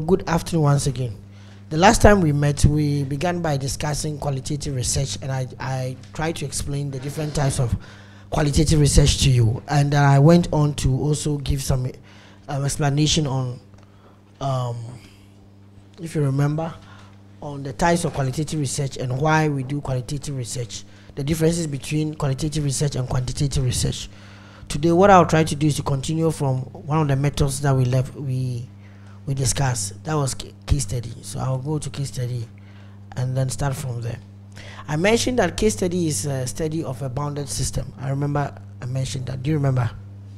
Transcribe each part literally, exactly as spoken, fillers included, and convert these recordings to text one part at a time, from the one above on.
Good afternoon once again. The last time we met, we began by discussing qualitative research, and I, I tried to explain the different types of qualitative research to you. And uh, I went on to also give some um, explanation on, um, if you remember, on the types of qualitative research and why we do qualitative research, the differences between qualitative research and quantitative research. Today, what I'll try to do is to continue from one of the methods that we left, we we discussed. That was case study. So I'll go to case study and then start from there. I mentioned that case study is a study of a bounded system. I remember I mentioned that. Do you remember?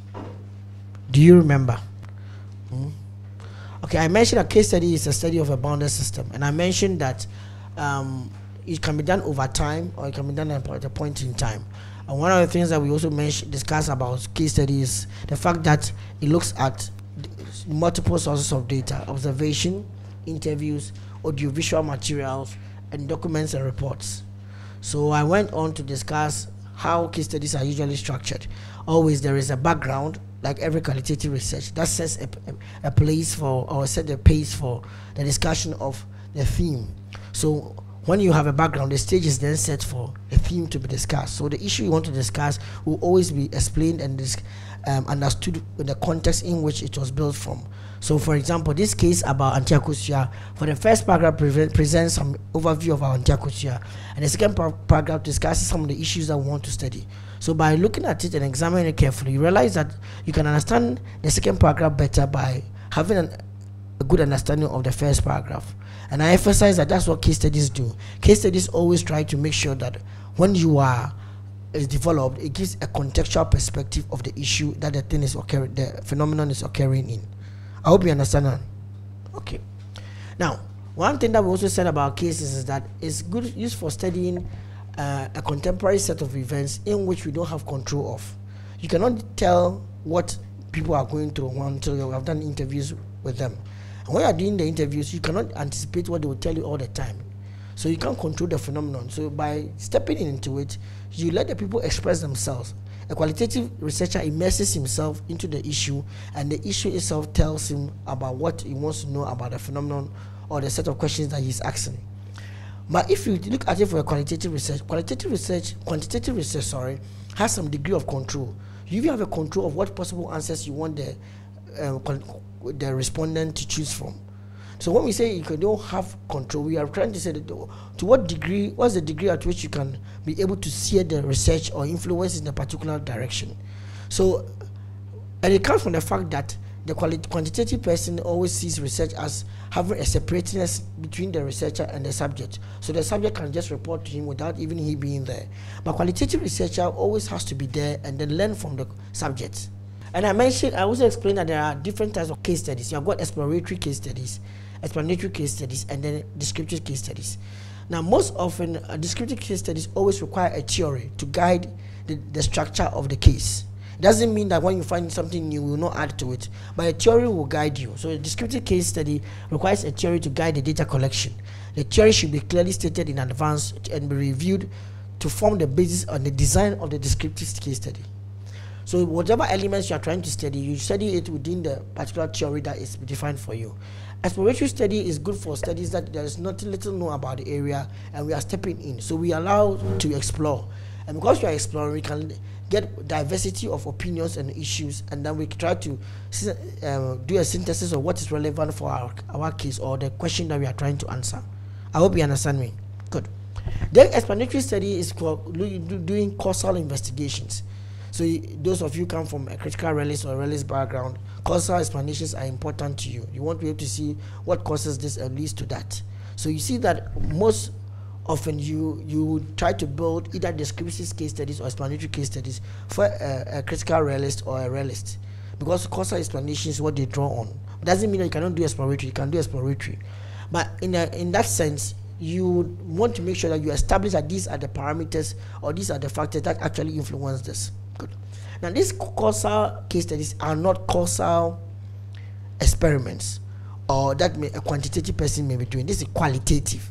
Do you remember? Hmm? Okay, I mentioned that case study is a study of a bounded system, and I mentioned that um, it can be done over time or it can be done at a point in time. And one of the things that we also mentioned, discuss about case study is the fact that it looks at multiple sources of data: observation, interviews, audiovisual materials, and documents and reports. So I went on to discuss how case studies are usually structured. Always there is a background, like every qualitative research, that sets a, a, a place for, or set the pace for the discussion of the theme. So when you have a background, the stage is then set for a theme to be discussed. So the issue you want to discuss will always be explained and um, understood in the context in which it was built from. So for example, this case about Antiakosia, for the first paragraph pre presents some overview of our Antiakosia, and the second par paragraph discusses some of the issues that we want to study. So by looking at it and examining it carefully, you realize that you can understand the second paragraph better by having an, a good understanding of the first paragraph. And I emphasize that that's what case studies do. Case studies always try to make sure that when you are is developed, it gives a contextual perspective of the issue that the thing is occurring, the phenomenon is occurring in. I hope you understand that. Okay. Now, one thing that we also said about cases is that it's good used for studying uh, a contemporary set of events in which we don't have control of. You cannot tell what people are going through until you have done interviews with them. And when you are doing the interviews, you cannot anticipate what they will tell you all the time. So you can't control the phenomenon. So by stepping into it, you let the people express themselves. A qualitative researcher immerses himself into the issue, and the issue itself tells him about what he wants to know about the phenomenon or the set of questions that he's asking. But if you look at it for a qualitative research, qualitative research, quantitative research, sorry, has some degree of control. You even have a control of what possible answers you want the uh, the respondent to choose from. So when we say you don't have control, we are trying to say that to what degree, what's the degree at which you can be able to steer the research or influence in a particular direction. So, and it comes from the fact that the quantitative person always sees research as having a separateness between the researcher and the subject. So the subject can just report to him without even he being there. But qualitative researcher always has to be there and then learn from the subject. And I mentioned, I also explained that there are different types of case studies. You have got exploratory case studies, explanatory case studies, and then descriptive case studies. Now, most often, uh, descriptive case studies always require a theory to guide the, the structure of the case. It doesn't mean that when you find something new, you will not add to it, but a theory will guide you. So a descriptive case study requires a theory to guide the data collection. The theory should be clearly stated in advance and be reviewed to form the basis on the design of the descriptive case study. So whatever elements you are trying to study, you study it within the particular theory that is defined for you. Exploratory study is good for studies that there is not little known about the area and we are stepping in. So we are allowed to explore. And because we are exploring, we can get diversity of opinions and issues, and then we try to uh, do a synthesis of what is relevant for our, our case or the question that we are trying to answer. I hope you understand me. Good. Then explanatory study is called doing causal investigations. So those of you come from a critical realist or realist background, causal explanations are important to you. You want to be able to see what causes this and leads to that. So you see that most often you you try to build either descriptive case studies or explanatory case studies for a, a critical realist or a realist, because causal explanation is what they draw on. It doesn't mean that you cannot do exploratory. You can do exploratory, but in a, in that sense, you want to make sure that you establish that these are the parameters or these are the factors that actually influence this. Good. Now, these causal case studies are not causal experiments, or that may, a quantitative person may be doing. This is qualitative.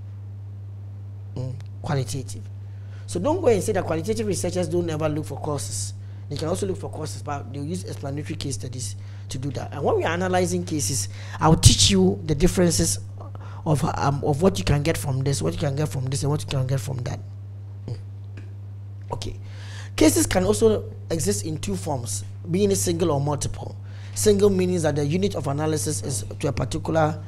Mm, qualitative. So don't go and say that qualitative researchers don't ever look for causes. They can also look for causes, but they'll use explanatory case studies to do that. And when we are analyzing cases, I'll teach you the differences of um, of what you can get from this, what you can get from this, and what you can get from that. Mm. Okay. Cases can also exist in two forms, being single or multiple. Single means that the unit of analysis is to a particular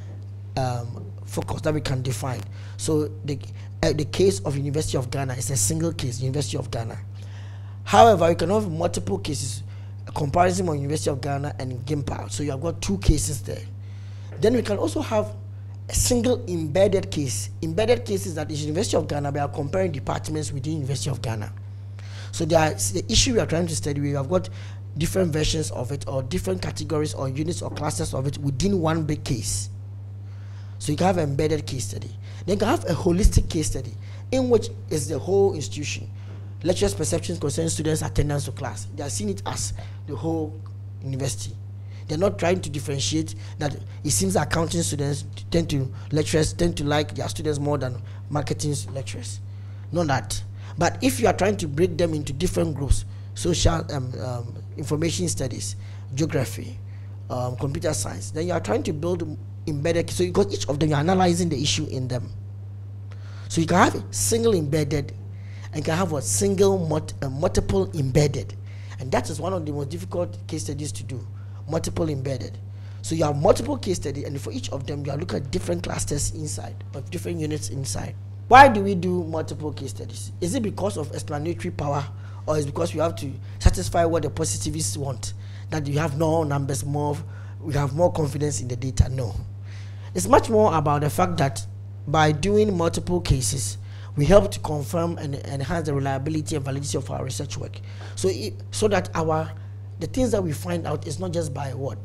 um, focus that we can define. So the uh, the case of University of Ghana is a single case, University of Ghana. However, you can have multiple cases, a comparison on University of Ghana and Gimpa. So you have got two cases there. Then we can also have a single embedded case. Embedded cases that is University of Ghana, we are comparing departments within University of Ghana. So there is the issue we are trying to study. We have got different versions of it, or different categories or units or classes of it within one big case. So you can have an embedded case study. Then you can have a holistic case study, in which is the whole institution. Lectures, perceptions concerning students' attendance to class. They are seeing it as the whole university. They're not trying to differentiate that it seems accounting students tend to, lecturers tend to like their students more than marketing lecturers. Not that. But if you are trying to break them into different groups, social um, um, information studies, geography, um, computer science, then you are trying to build embedded, so because each of them, you're analyzing the issue in them. So you can have a single embedded, and you can have a single mult uh, multiple embedded, and that is one of the most difficult case studies to do, multiple embedded. So you have multiple case studies, and for each of them you are looking at different clusters inside, of different units inside. Why do we do multiple case studies? Is it because of explanatory power, or is it because we have to satisfy what the positivists want, that you have no numbers, more, we have more confidence in the data? No. It's much more about the fact that by doing multiple cases, we help to confirm and enhance the reliability and validity of our research work. So, it, so that our the things that we find out is not just by what?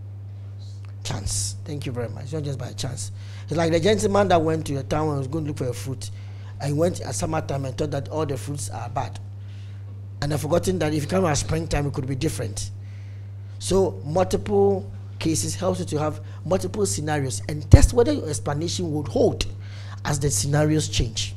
Chance. Thank you very much. It's not just by chance. It's like the gentleman that went to the town and was going to look for a fruit, and he went at summertime and thought that all the fruits are bad. And I've forgotten that if you come at springtime, it could be different. So multiple cases helps you to have multiple scenarios and test whether your explanation would hold as the scenarios change.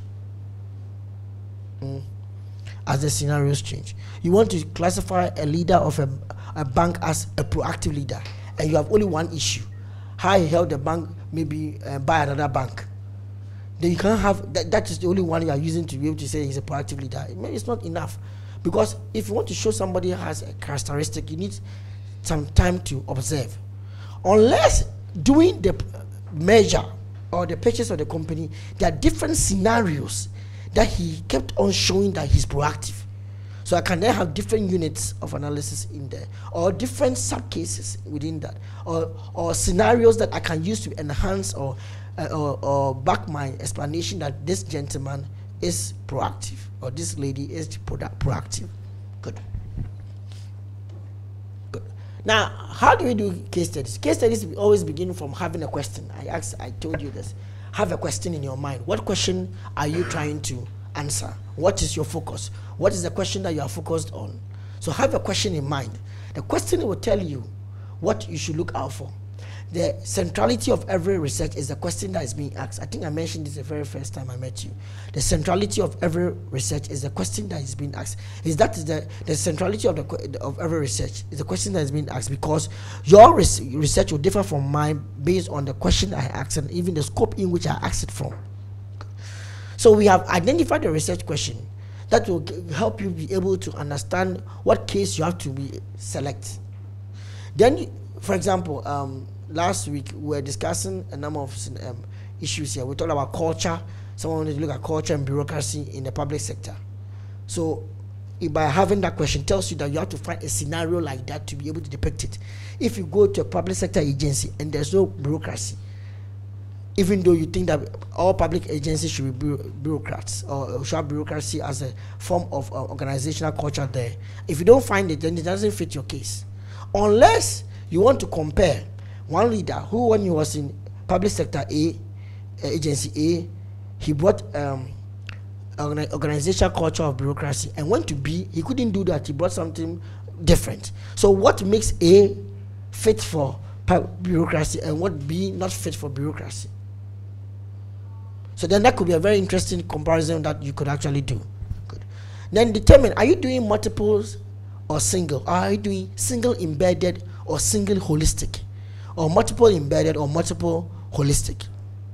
Mm. As the scenarios change. You want to classify a leader of a, a bank as a proactive leader, and you have only one issue: how he held the bank maybe uh, by another bank. Then you can't have that. That is the only one you are using to be able to say he's a proactive leader. It's not enough, because if you want to show somebody has a characteristic, you need some time to observe. Unless doing the measure or the purchase of the company, there are different scenarios that he kept on showing that he's proactive. So I can then have different units of analysis in there, or different sub cases within that, or or scenarios that I can use to enhance or uh, or, or back my explanation that this gentleman is proactive or this lady is proactive. Good. Now, how do we do case studies? Case studies always begin from having a question. I asked, I told you this. Have a question in your mind. What question are you trying to answer? What is your focus? What is the question that you are focused on? So have a question in mind. The question will tell you what you should look out for. The centrality of every research is the question that is being asked. I think I mentioned this the very first time I met you. The centrality of every research is the question that is being asked. Is that the, the centrality of, the, of every research is the question that is being asked, because your res research will differ from mine based on the question I asked and even the scope in which I asked it from. So we have identified the research question that will help you be able to understand what case you have to be select. Then, for example, um, last week we were discussing a number of um, issues here. We talked about culture. Someone wanted to look at culture and bureaucracy in the public sector. So by having that question tells you that you have to find a scenario like that to be able to depict it. If you go to a public sector agency and there's no bureaucracy, even though you think that all public agencies should be bureaucrats or should have bureaucracy as a form of uh, organizational culture there, if you don't find it, then it doesn't fit your case. Unless you want to compare one leader who, when he was in public sector A, uh, agency A, he brought um, organizational culture of bureaucracy, and went to B, he couldn't do that. He brought something different. So what makes A fit for bureaucracy and what B not fit for bureaucracy? So then that could be a very interesting comparison that you could actually do. Good. Then determine, are you doing multiples or single? Are you doing single embedded or single holistic, or multiple embedded or multiple holistic?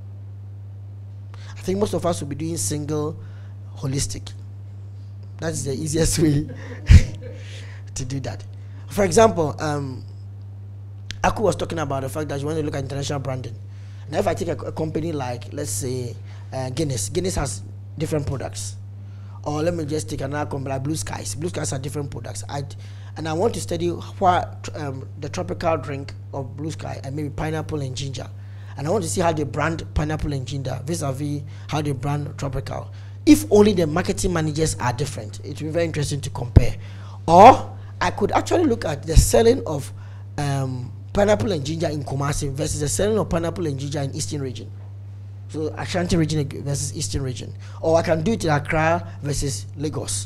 I think most of us will be doing single holistic. That's the easiest way to do that. For example, um, Aku was talking about the fact that you want to look at international branding. Now, if I take a, a company like, let's say, uh, Guinness, Guinness has different products. Or let me just take another company like Blue Skies. Blue Skies are different products. I and I want to study what um, the tropical drink of Blue Sky and maybe pineapple and ginger. And I want to see how they brand pineapple and ginger vis-a-vis how they brand tropical. If only the marketing managers are different, it will be very interesting to compare. Or I could actually look at the selling of um, pineapple and ginger in Kumasi versus the selling of pineapple and ginger in Eastern region. So Ashanti region versus Eastern region. Or I can do it in Accra versus Lagos.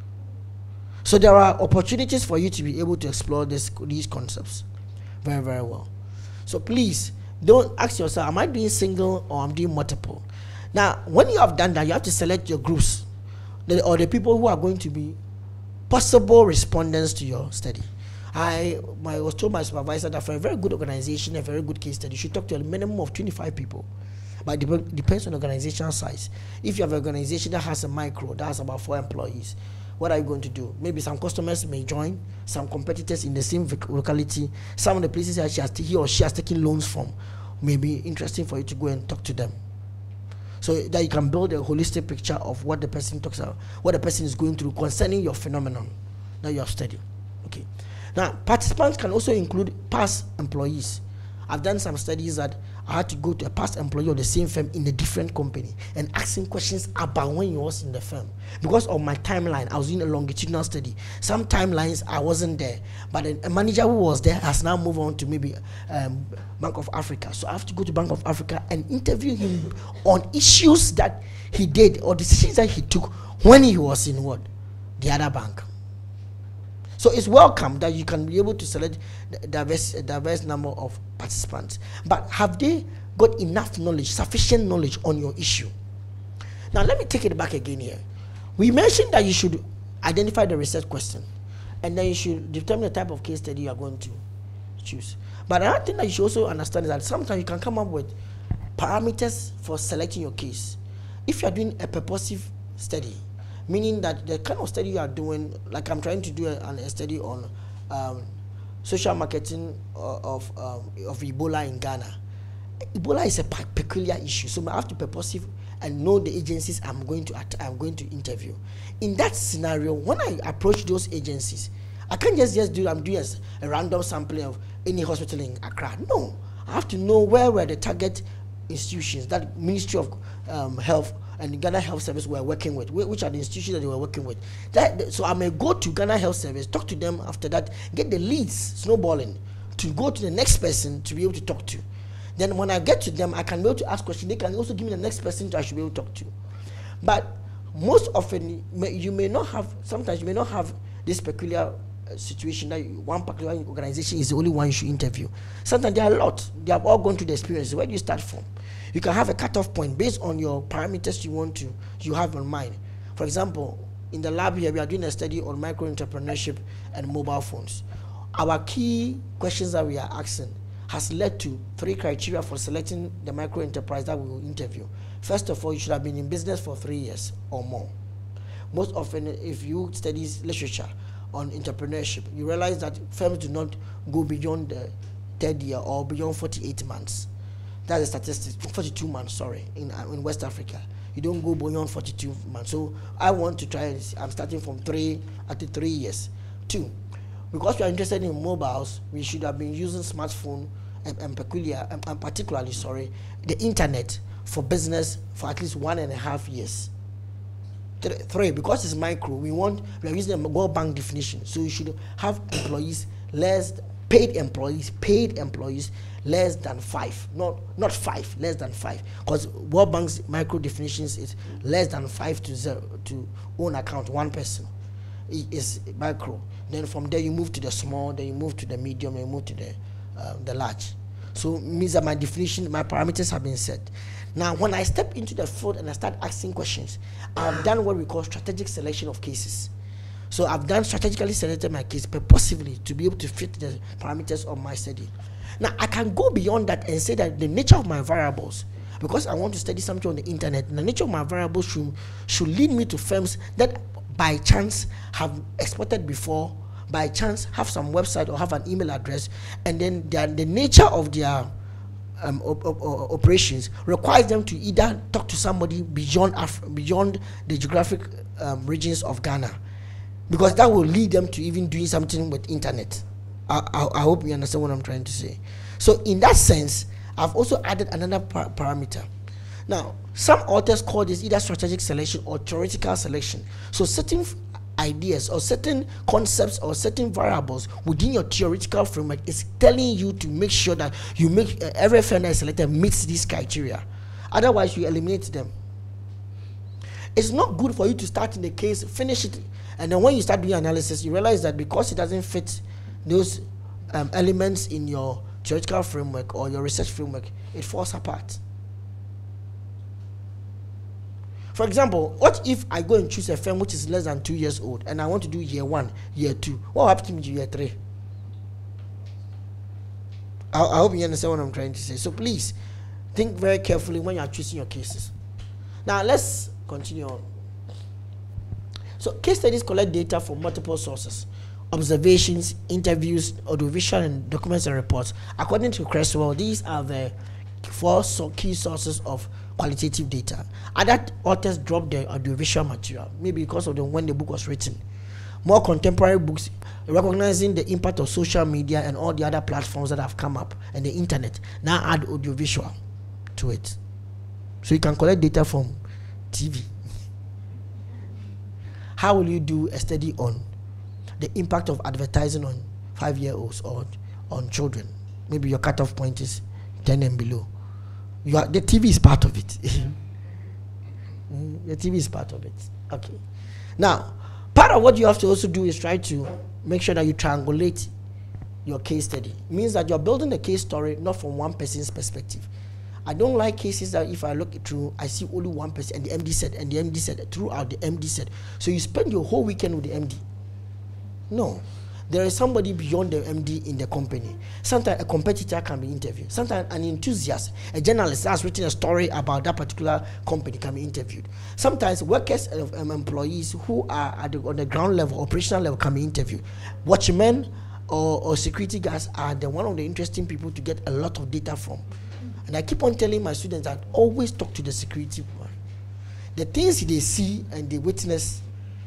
So there are opportunities for you to be able to explore this, these concepts very, very well. So please, don't ask yourself, am I doing single or I'm doing multiple? Now, when you have done that, you have to select your groups the, or the people who are going to be possible respondents to your study. I, I was told by my supervisor that for a very good organization, a very good case study, you should talk to a minimum of twenty-five people. But it depends on the organizational size. If you have an organization that has a micro, that has about four employees, what are you going to do? Maybe some customers may join, some competitors in the same locality, some of the places that she has he or she has taken loans from may be interesting for you to go and talk to them. So that you can build a holistic picture of what the person talks about, what the person is going through concerning your phenomenon that you have studied. Okay. Now, participants can also include past employees. I've done some studies that I had to go to a past employee of the same firm in a different company and asking questions about when he was in the firm. Because of my timeline, I was doing a longitudinal study. Some timelines I wasn't there, but a manager who was there has now moved on to maybe um, Bank of Africa. So I have to go to Bank of Africa and interview him on issues that he did or decisions that he took when he was in what? The other bank. So it's welcome that you can be able to select a diverse, a diverse number of participants. But have they got enough knowledge, sufficient knowledge on your issue? Now let me take it back again here. We mentioned that you should identify the research question, and then you should determine the type of case study you are going to choose. But another thing that you should also understand is that sometimes you can come up with parameters for selecting your case. If you are doing a purposive study, meaning that the kind of study you are doing, like I'm trying to do a, a study on um, social marketing of, um, of Ebola in Ghana. Ebola is a peculiar issue, so I have to be purposive and know the agencies I'm going to I'm going to interview. In that scenario, when I approach those agencies, I can't just, just do I'm doing a random sampling of any hospital in Accra. No, I have to know where were the target institutions that Ministry of um, Health and Ghana Health Service were working with, which are the institutions that they were working with. That, so I may go to Ghana Health Service, talk to them after that, get the leads snowballing to go to the next person to be able to talk to. Then when I get to them, I can be able to ask questions. They can also give me the next person that I should be able to talk to. But most often, you may not have, sometimes you may not have this peculiar situation that one particular organization is the only one you should interview. Sometimes there are a lot. They have all gone through the experience. Where do you start from? You can have a cutoff point based on your parameters you want to, you have in mind. For example, in the lab here, we are doing a study on micro-entrepreneurship and mobile phones. Our key questions that we are asking has led to three criteria for selecting the micro-enterprise that we will interview. First of all, you should have been in business for three years or more. Most often, if you study literature on entrepreneurship, you realize that firms do not go beyond the third year or beyond forty-eight months. That's a statistic, forty-two months, sorry, in, uh, in West Africa. You don't go beyond forty-two months. So I want to try, I'm starting from three, at the three years. Two, because we are interested in mobiles, we should have been using smartphone and, and peculiar, and, and particularly, sorry, the internet for business for at least one and a half years. Three, because it's micro, we want, we are using a World Bank definition. So you should have employees less, paid employees, paid employees less than five, not not five, less than five, because World Bank's micro definitions is less than five to zero to own account, one person is micro. Then from there you move to the small, then you move to the medium, and you move to the uh, the large. So means that my definition, my parameters have been set. Now, when I step into the field and I start asking questions, I've done what we call strategic selection of cases. So I've done strategically selected my case purposefully to be able to fit the parameters of my study. Now I can go beyond that and say that the nature of my variables, because I want to study something on the internet, the nature of my variables should should lead me to firms that by chance have exported before, by chance have some website or have an email address, and then their, the nature of their um, op op operations requires them to either talk to somebody beyond Af beyond the geographic um, regions of Ghana, because that will lead them to even doing something with internet. I, I, I hope you understand what I'm trying to say. So in that sense, I've also added another par parameter. Now, some authors call this either strategic selection or theoretical selection. So certain ideas or certain concepts or certain variables within your theoretical framework is telling you to make sure that you make uh, every firm that is selected meets these criteria. Otherwise, you eliminate them. It's not good for you to start in the case, finish it, and then when you start doing analysis, you realize that because it doesn't fit those um, elements in your theoretical framework or your research framework, it falls apart. For example, what if I go and choose a firm which is less than two years old and I want to do year one, year two? What happens to me to year three? I, I hope you understand what I'm trying to say. So please, think very carefully when you are choosing your cases. Now let's continue on. So case studies collect data from multiple sources: observations, interviews, audiovisual and documents and reports. According to Creswell, these are the four so key sources of qualitative data. Other authors dropped the audiovisual material, maybe because of the when the book was written. More contemporary books, recognizing the impact of social media and all the other platforms that have come up and the internet, now add audiovisual to it. So you can collect data from T V. How will you do a study on the impact of advertising on five-year-olds or on children? Maybe your cutoff point is ten and below. You are, the T V is part of it. The T V is part of it. Okay. Now, part of what you have to also do is try to make sure that you triangulate your case study. It means that you're building a case story not from one person's perspective. I don't like cases that if I look through, I see only one person and the M D said, and the M D said, throughout the M D said. So you spend your whole weekend with the M D. No. There is somebody beyond the M D in the company. Sometimes a competitor can be interviewed. Sometimes an enthusiast, a journalist has written a story about that particular company can be interviewed. Sometimes workers and um, employees who are at the, on the ground level, operational level, can be interviewed. Watchmen or, or security guards are the one of the interesting people to get a lot of data from. And I keep on telling my students that always talk to the security one. The things they see and they witness,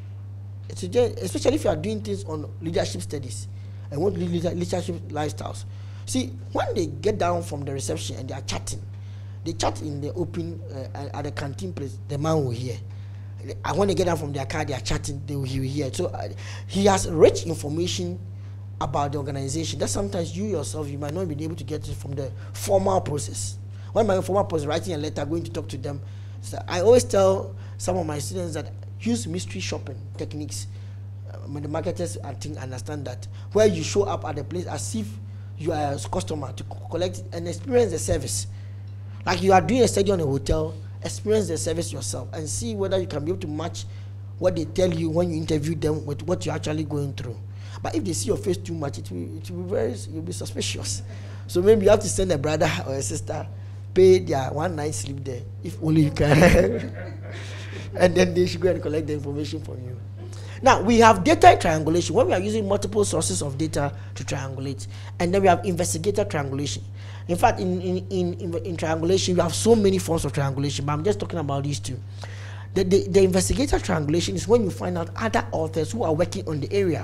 especially if you are doing things on leadership studies and want leadership lifestyles. See, when they get down from the reception and they are chatting, they chat in the open uh, at the canteen place, the man will hear. And when they get down from their car, they are chatting, they will hear. So uh, he has rich information about the organization that sometimes you yourself, you might not be able to get it from the formal process. When my formal process, writing a letter, going to talk to them, so I always tell some of my students that use mystery shopping techniques. Uh, the marketers, I think, understand that. Where you show up at the place as if you are a customer to collect and experience the service. Like you are doing a study on a hotel, experience the service yourself and see whether you can be able to match what they tell you when you interview them with what you're actually going through. But if they see your face too much, it will, it will be very, you'll be suspicious. So maybe you have to send a brother or a sister, pay their one night sleep there, if only you can. And then they should go and collect the information from you. Now, we have data triangulation, when we are using multiple sources of data to triangulate. And then we have investigator triangulation. In fact, in, in, in, in, in triangulation, we have so many forms of triangulation, but I'm just talking about these two. The, the, the investigator triangulation is when you find out other authors who are working on the area.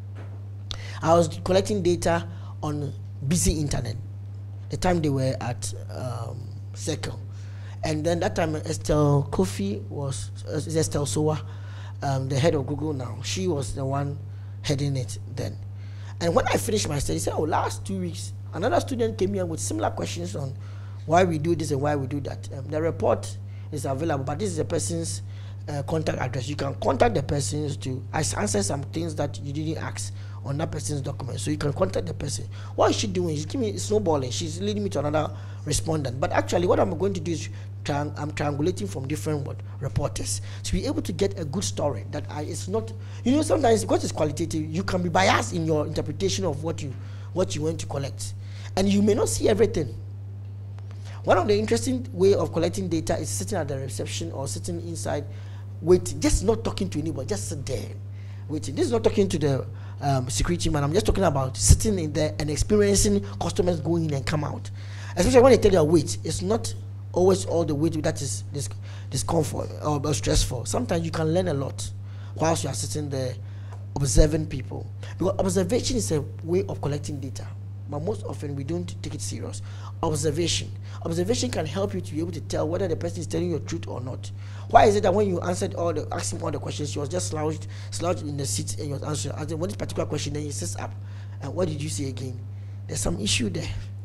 I was collecting data on busy internet, the time they were at um, Circle. And then that time Estelle Kofi was, uh, Estelle Sowa, um, the head of Google now. She was the one heading it then. And when I finished my study, I said, oh, last two weeks, another student came here with similar questions on why we do this and why we do that. Um, the report is available, but this is the person's uh, contact address. You can contact the persons to answer some things that you didn't ask on that person's document. So you can contact the person. What is she doing? She's giving me snowballing. She's leading me to another respondent. But actually, what I'm going to do is triang I'm triangulating from different what, reporters to be able to get a good story that I, it's not, you know, sometimes because it's qualitative, you can be biased in your interpretation of what you what you want to collect, and you may not see everything. One of the interesting way of collecting data is sitting at the reception or sitting inside, waiting, just not talking to anybody, just sit there, waiting. This is not talking to the um, security man. I'm just talking about sitting in there and experiencing customers going in and come out. Especially when they tell you wait, it's not always all the wait that is dis discomfort or, or stressful. Sometimes you can learn a lot whilst you are sitting there observing people. Because observation is a way of collecting data, but most often we don't take it serious. Observation. Observation can help you to be able to tell whether the person is telling you the truth or not. Why is it that when you answered all the, asked him all the questions, he was just slouched, slouched in the seat and you was answering, answering one particular question, then he sits up. And what did you say again? There's some issue there.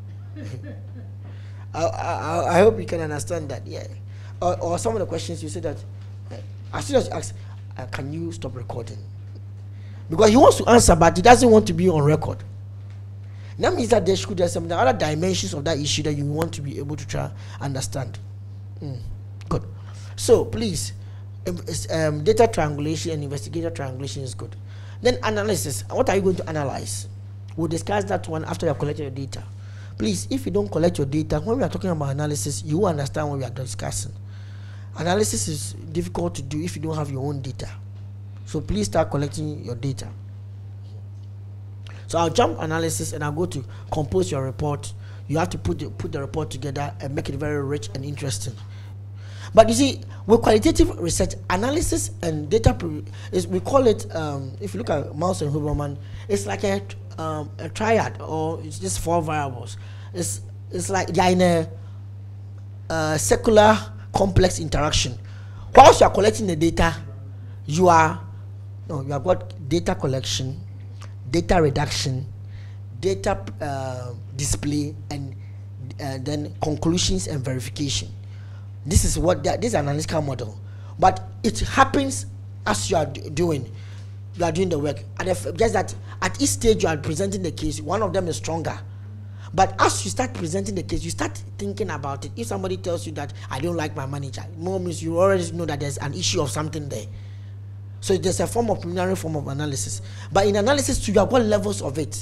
I, I, I hope you can understand that, yeah. Or, or some of the questions you say that, uh, as soon as you ask, uh, can you stop recording? Because he wants to answer, but he doesn't want to be on record. That means that there should be some other dimensions of that issue that you want to be able to try understand. Mm. Good. So please, um, data triangulation and investigator triangulation is good. Then analysis. What are you going to analyze? We'll discuss that one after you have collected your data. Please, if you don't collect your data, when we are talking about analysis, you will understand what we are discussing. Analysis is difficult to do if you don't have your own data. So please start collecting your data. So I'll jump analysis and I'll go to compose your report. You have to put the, put the report together and make it very rich and interesting. But you see, with qualitative research, analysis and data, is we call it, um, if you look at Mouse and Huberman, it's like a, um, a triad, or it's just four variables. It's, it's like they're in a uh, circular complex interaction. Whilst you are collecting the data, you are, no, you have got data collection, data reduction, data uh, display, and uh, then conclusions and verification. This is what that, this is an analytical model, but it happens as you are doing, you are doing the work. And if, just that at each stage you are presenting the case, one of them is stronger. But as you start presenting the case, you start thinking about it. If somebody tells you that I don't like my manager, more means you already know that there's an issue of something there. So there's a form of preliminary form of analysis. But in analysis too, you have got levels of it.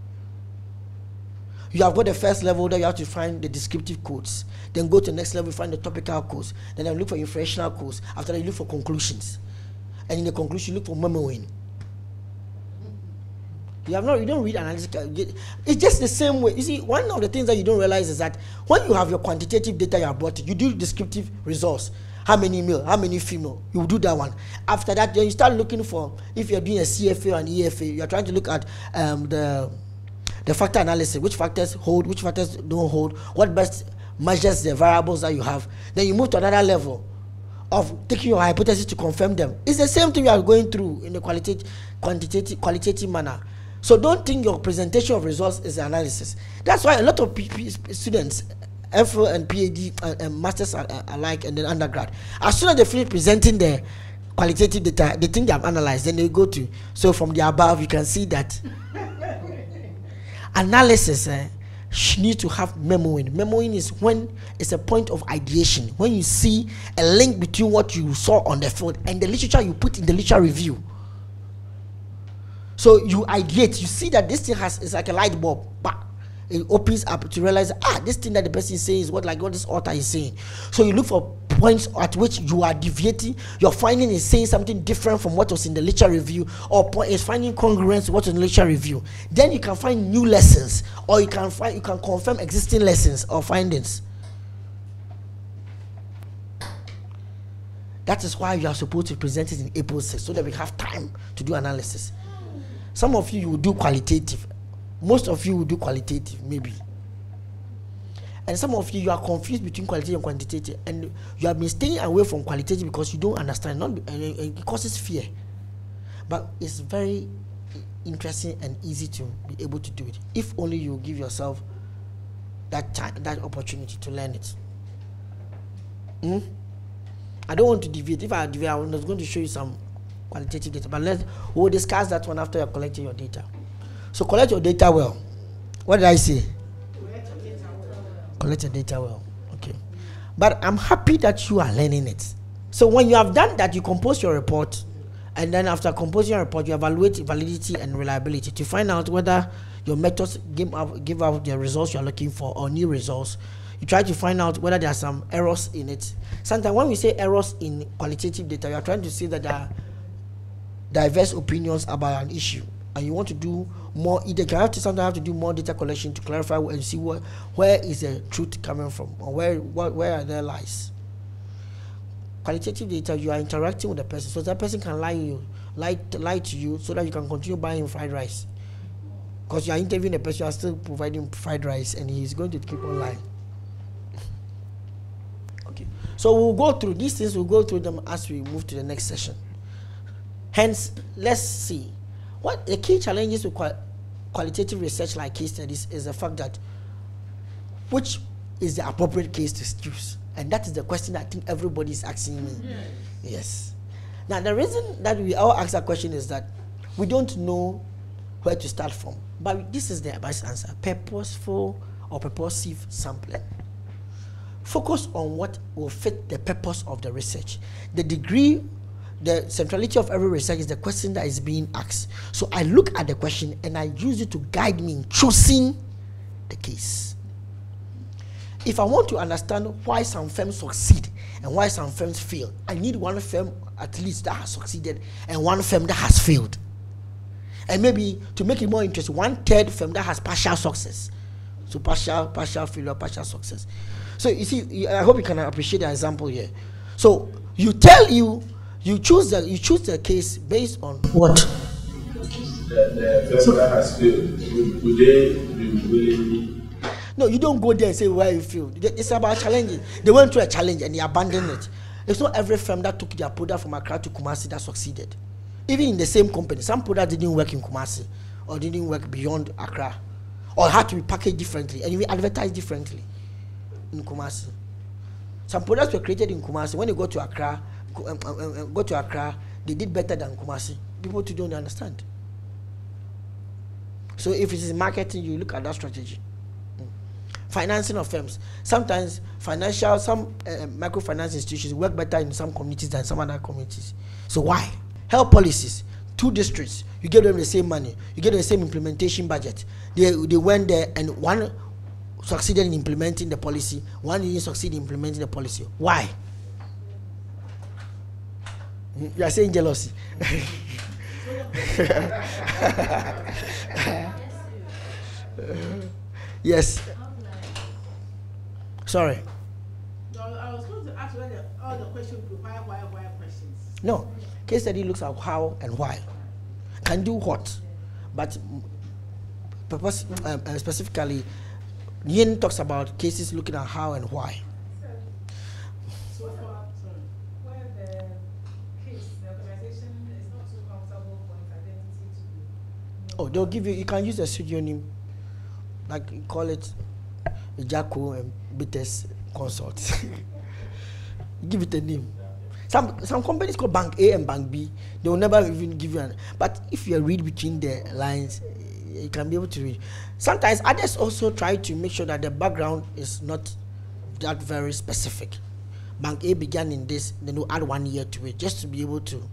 You have got the first level that you have to find the descriptive codes. Then go to the next level, find the topical codes. Then you look for inferential codes. After that, you look for conclusions. And in the conclusion, you look for memoing. You have not, you don't read analytical. It's just the same way. You see, one of the things that you don't realize is that when you have your quantitative data you have brought, you do descriptive results. How many male, how many female, you will do that one. After that, then you start looking for, if you're doing a C F A or an E F A, you're trying to look at um, the, the factor analysis, which factors hold, which factors don't hold, what best measures the variables that you have. Then you move to another level of taking your hypothesis to confirm them. It's the same thing you are going through in a qualitative, quantitative, qualitative manner. So don't think your presentation of results is analysis. That's why a lot of P P students, F L and PhD and, and masters are, are alike, and then undergrad, as soon as they finish presenting the qualitative data, they think they have analyzed, then they go to, so from the above you can see that analysis eh, need to have memoing. Memoing is when it's a point of ideation, when you see a link between what you saw on the field and the literature you put in the literature review. So you ideate, you see that this thing has, it's like a light bulb, but it opens up to realize, ah, this thing that the person is saying is what, like what this author is saying. So you look for points at which you are deviating, your finding is saying something different from what was in the literature review, or point is finding congruence with what was in the literature review. Then you can find new lessons, or you can find, you can confirm existing lessons or findings. That is why you are supposed to present it in April sixth, so that we have time to do analysis. Some of you, you will do qualitative. Most of you will do qualitative, maybe. And some of you, you are confused between qualitative and quantitative. And you have been staying away from qualitative because you don't understand. Not, and it causes fear. But it's very interesting and easy to be able to do it. If only you give yourself that time, that opportunity to learn it. Hmm? I don't want to deviate. If I deviate, I'm going to show you some qualitative data. But let's, we'll discuss that one after you're collecting your data. So collect your data well. What did I say? collect the data well. Okay. But I'm happy that you are learning it. So when you have done that, you compose your report, and then after composing your report, you evaluate validity and reliability to find out whether your methods give out, give out the results you are looking for or new results. You try to find out whether there are some errors in it. Sometimes when we say errors in qualitative data, you are trying to say that there are diverse opinions about an issue, and you want to do more. Either you have to sometimes have to do more data collection to clarify and see what where is the truth coming from, or where what, where are there lies. Qualitative data, you are interacting with the person, so that person can lie you, lie, lie to you, so that you can continue buying fried rice. Because you are interviewing the person, you are still providing fried rice, and he is going to keep on lying. Okay, so we'll go through these things. We'll go through them as we move to the next session. Hence, let's see what the key challenges with qual qualitative research like case studies is the fact that which is the appropriate case to choose, and that is the question I think everybody is asking me. Yes. Yes. Now the reason that we all ask that question is that we don't know where to start from, but this is the best answer: purposeful or purposive sampling. Focus on what will fit the purpose of the research. The degree, the centrality of every research is the question that is being asked. So I look at the question and I use it to guide me in choosing the case. If I want to understand why some firms succeed and why some firms fail, I need one firm at least that has succeeded and one firm that has failed. And maybe to make it more interesting, one third firm that has partial success. So partial, partial failure, partial success. So you see, I hope you can appreciate the example here. So you tell you, you choose the you choose the case based on what? The, the firm so, that has failed, would, would they be willing? No, you don't go there and say why you failed. It's about challenging. They went through a challenge and they abandoned it. It's not every firm that took their product from Accra to Kumasi that succeeded. Even in the same company, some products didn't work in Kumasi or didn't work beyond Accra, or had to be packaged differently and even advertised differently in Kumasi. Some products were created in Kumasi. When they go to Accra, go, um, um, um, go to Accra, they did better than Kumasi. People today don't understand. So if it is marketing, you look at that strategy. Mm. Financing of firms. Sometimes financial, some uh, microfinance institutions work better in some communities than some other communities. So why? Health policies. Two districts, you give them the same money, you give them the same implementation budget. They they went there and one succeeded in implementing the policy, one didn't succeed in implementing the policy. Why? You are saying jealousy. Yes. Sorry. I was going to ask whether all the questions require why, why questions. No. Case study looks at how and why. Can do what, but purpose, um, uh, specifically, Yin talks about cases looking at how and why. So, for, where the case, the organization is not too comfortable for its identity to be. Oh, they'll give you. You can use a pseudonym, like you call it Ejako and Bites Consult. Give it a name. Some some companies called Bank A and Bank B, they will never even give you an. But if you read between the lines, you can be able to read. Sometimes others also try to make sure that the background is not that very specific. Bank A began in this, then you add one year to it just to be able to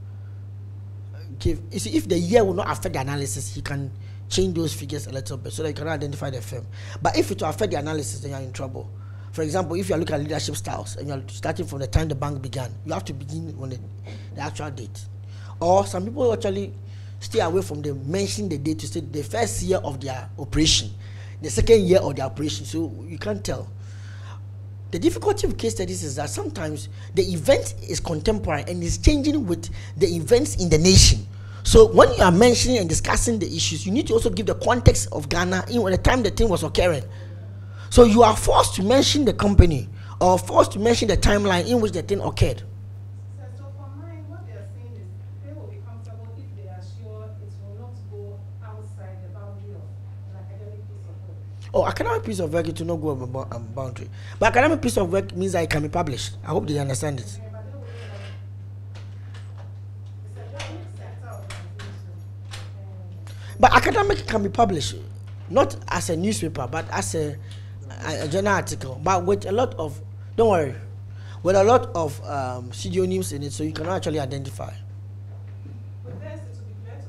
give. You see, if the year will not affect the analysis, you can change those figures a little bit so that you can identify the firm. But if it will affect the analysis, then you are in trouble. For example, if you are looking at leadership styles and you are starting from the time the bank began, you have to begin on the, the actual date. Or some people actually stay away from the mentioning the date to say the first year of their operation, the second year of their operation, so you can't tell. The difficulty of case studies is that sometimes the event is contemporary and is changing with the events in the nation. So when you are mentioning and discussing the issues, you need to also give the context of Ghana in the time the thing was occurring. So you are forced to mention the company or forced to mention the timeline in which the thing occurred. So for mine, what they are saying is they will be comfortable if they are sure it will not go outside the boundary of an academic piece of work. Oh, academic piece of work, it will not go over a boundary. But academic piece of work means that it can be published. I hope they understand it. Yeah, but they will be like, it's a public sector organization. But academic can be published, not as a newspaper, but as a a, a journal article, but with a lot of, don't worry, with a lot of um, pseudonyms in it, so you cannot actually identify. With this, it will be clear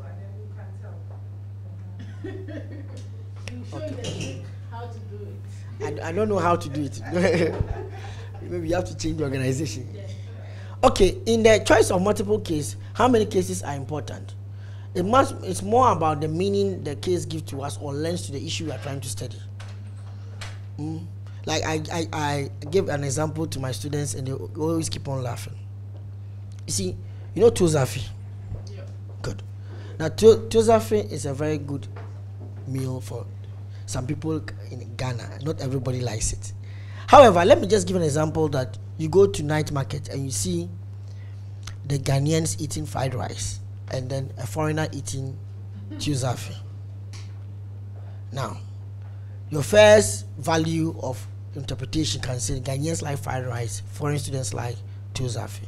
to identify, you can tell. You show Okay. the trick how to do it. I, I don't know how to do it. Maybe you have to change the organization. Yes. Okay, in the choice of multiple case, how many cases are important? It must. It's more about the meaning the case gives to us or lends to the issue we are trying to study. Mm. Like I, I, I give an example to my students, and they always keep on laughing. You see, you know Tozafi? Yeah. Good. Now, to, Tozafi is a very good meal for some people in Ghana. Not everybody likes it. However, let me just give an example that you go to night market and you see the Ghanaians eating fried rice and then a foreigner eating Tozafi. Now, your first value of interpretation can say Ghanaians like fried rice, foreign students like Tozafi.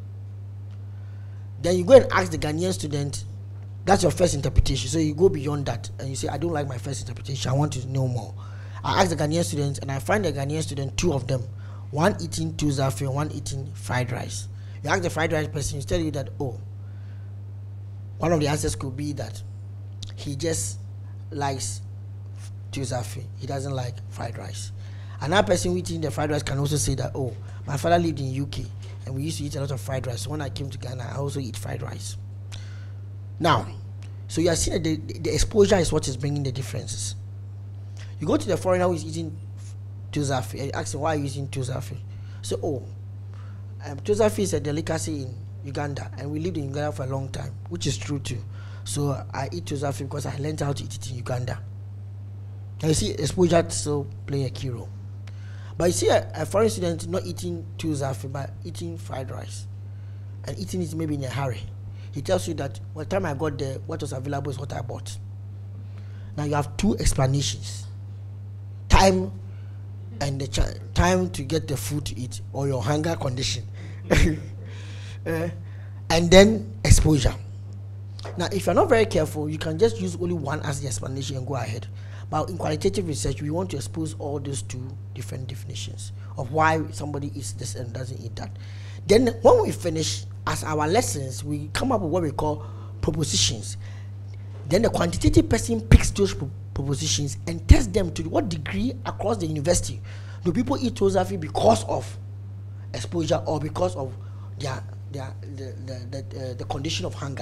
Then you go and ask the Ghanaian student, that's your first interpretation. So you go beyond that and you say, I don't like my first interpretation, I want to know more. I ask the Ghanaian students and I find the Ghanaian student, two of them, one eating Tozafi and one eating fried rice. You ask the fried rice person, he tell you that, oh, one of the answers could be that he just likes Tozafi, he doesn't like fried rice. Another person eating the fried rice can also say that, oh, my father lived in U K and we used to eat a lot of fried rice. So when I came to Ghana, I also eat fried rice. Now, so you are seeing that the, the exposure is what is bringing the differences. You go to the foreigner who is eating Tozafi and you ask him, why are you eating Tozafi? So, oh, um, Tozafi is a delicacy in Uganda and we lived in Uganda for a long time, which is true too. So I eat Tozafi because I learned how to eat it in Uganda. And you see, exposure still play a key role. But you see a, a foreign student not eating Tozafi but eating fried rice and eating it maybe in a hurry. He tells you that by the time I got there, what was available is what I bought. Now you have two explanations: time and the ch- time to get the food to eat, or your hunger condition, uh, and then exposure. Now, if you're not very careful, you can just use only one as the explanation and go ahead. But in qualitative research, we want to expose all those two different definitions of why somebody eats this and doesn't eat that. Then, when we finish, as our lessons, we come up with what we call propositions. Then the quantitative person picks those pro- propositions and tests them to what degree across the university do people eat Tozafi because of exposure or because of their, their the the the, uh, the condition of hunger.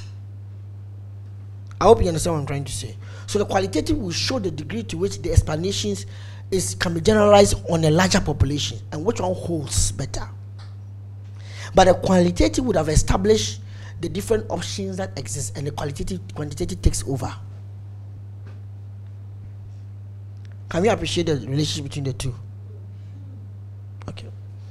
I hope you understand what I'm trying to say. So the qualitative will show the degree to which the explanations is can be generalized on a larger population and which one holds better. But the qualitative would have established the different options that exist, and the qualitative quantitative takes over. Can we appreciate the relationship between the two? Okay.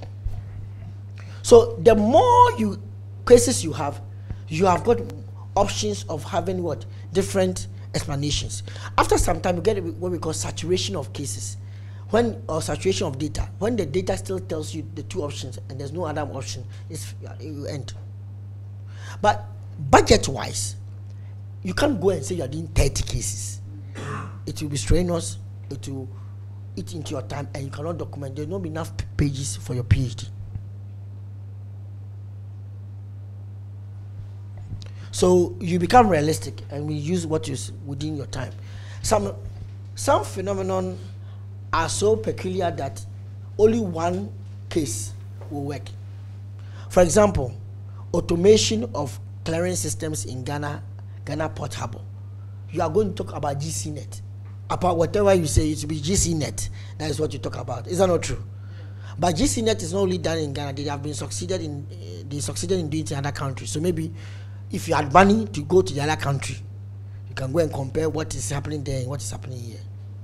So the more you cases you have, you have got options of having what different explanations. After some time, you get what we call saturation of cases, when or saturation of data. When the data still tells you the two options and there's no other option, it's you end. But budget-wise, you can't go and say you are doing thirty cases. It will be strenuous. It will eat into your time, and you cannot document. There will not be enough pages for your PhD. So you become realistic, and we use what is within your time. Some some phenomenon are so peculiar that only one case will work. For example, automation of clearing systems in Ghana, Ghana Port Harbour. You are going to talk about G C net. About whatever you say, it will be G C net. That is what you talk about. Is that not true? But G C net is not only done in Ghana. They have been succeeded in. Uh, they succeeded in doing it in other countries. So maybe, if you had money to go to the other country, you can go and compare what is happening there and what is happening here.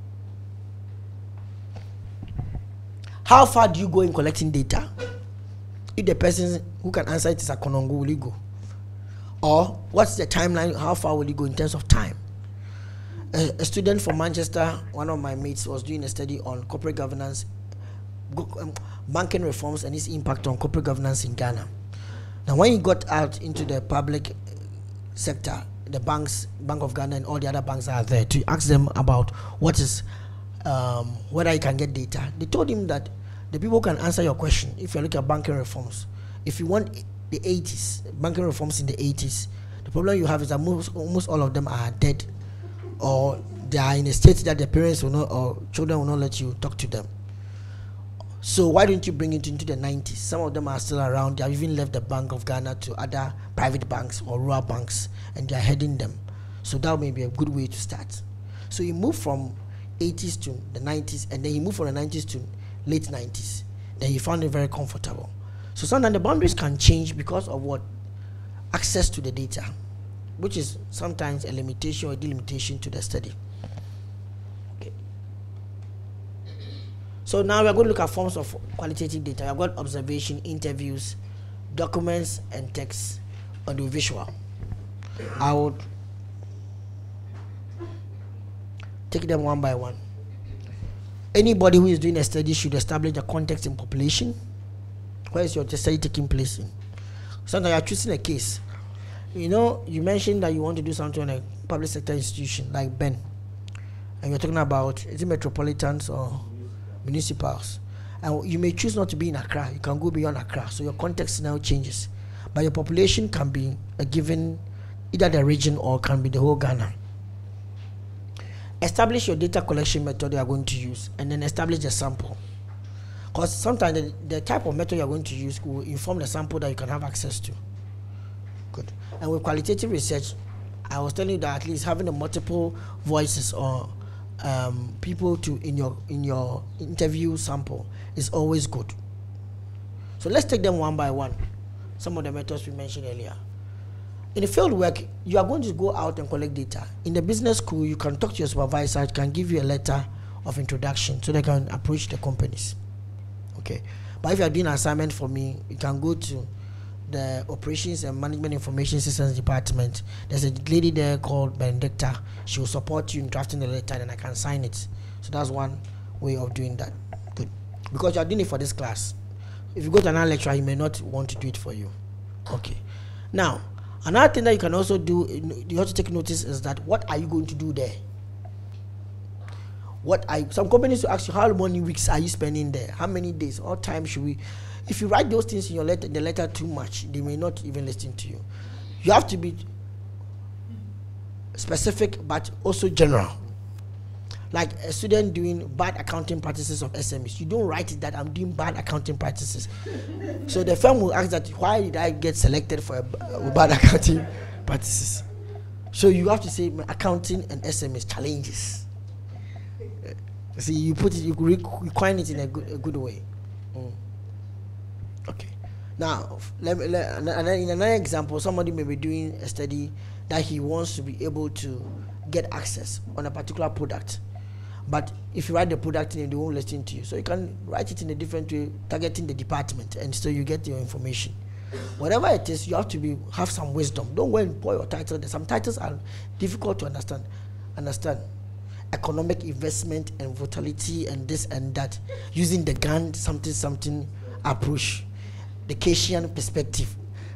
How far do you go in collecting data? If the person who can answer it is a Konongo, will you go? Or what's the timeline? How far will you go in terms of time? A, a student from Manchester, one of my mates, was doing a study on corporate governance, um, banking reforms and its impact on corporate governance in Ghana. Now, when he got out into the public sector, the banks, Bank of Ghana and all the other banks are there to ask them about what is um, whether he can get data. They told him that the people can answer your question if you look at banking reforms. If you want the eighties, banking reforms in the eighties, the problem you have is that most, almost all of them are dead, or they are in a state that their parents will not, or children will not let you talk to them. So why don't you bring it into the nineties? Some of them are still around. They have even left the Bank of Ghana to other private banks or rural banks, and they are heading them. So that may be a good way to start. So he moved from eighties to the nineties, and then he moved from the nineties to late nineties. Then he found it very comfortable. So sometimes the boundaries can change because of what? Access to the data, which is sometimes a limitation or delimitation to the study. Okay. So now we are going to look at forms of qualitative data. We have got observation, interviews, documents, and text, audiovisual. I would take them one by one. Anybody who is doing a study should establish the context in population. Where is your study taking place in? Sometimes you are choosing a case. You know, you mentioned that you want to do something on a public sector institution like Ben, and you're talking about, is it metropolitans or municipals? And you may choose not to be in Accra. You can go beyond Accra, so your context now changes. But your population can be a given, either the region or can be the whole Ghana. Establish your data collection method you are going to use, and then establish the sample. Because sometimes the, the type of method you are going to use will inform the sample that you can have access to. Good. And with qualitative research, I was telling you that at least having the multiple voices or um, people to in your in your interview sample is always good. So let's take them one by one. Some of the methods we mentioned earlier. In the field work, you are going to go out and collect data. In the business school, you can talk to your supervisor, it can give you a letter of introduction so they can approach the companies. Okay. But if you are doing an assignment for me, you can go to the Operations and Management Information Systems Department. There's a lady there called Benedicta. She will support you in drafting the letter and I can sign it. So that's one way of doing that. Good. Because you are doing it for this class. If you go to another lecturer, he may not want to do it for you. Okay. Now, another thing that you can also do, you have to take notice, is that what are you going to do there? What I some companies will ask you, how many weeks are you spending there? How many days? What time should we? If you write those things in your letter, the letter too much, they may not even listen to you. You have to be specific, but also general. Like a student doing bad accounting practices of S M Es, you don't write it that I'm doing bad accounting practices. So the firm will ask that, why did I get selected for a, a bad accounting practices? So you have to say accounting and S M Es challenges. Uh, see, you put it, you, re you coin it in a good, a good way. Mm. Okay. Now, let me, let, and in another example, somebody may be doing a study that he wants to be able to get access on a particular product. But if you write the product in, they won't listen to you. So you can write it in a different way, targeting the department, and so you get your information. Whatever it is, you have to be have some wisdom. Don't go and pour your title. Some titles are difficult to understand. Understand. Economic investment and volatility and this and that. Using the Gantt something something approach. The Keynesian perspective.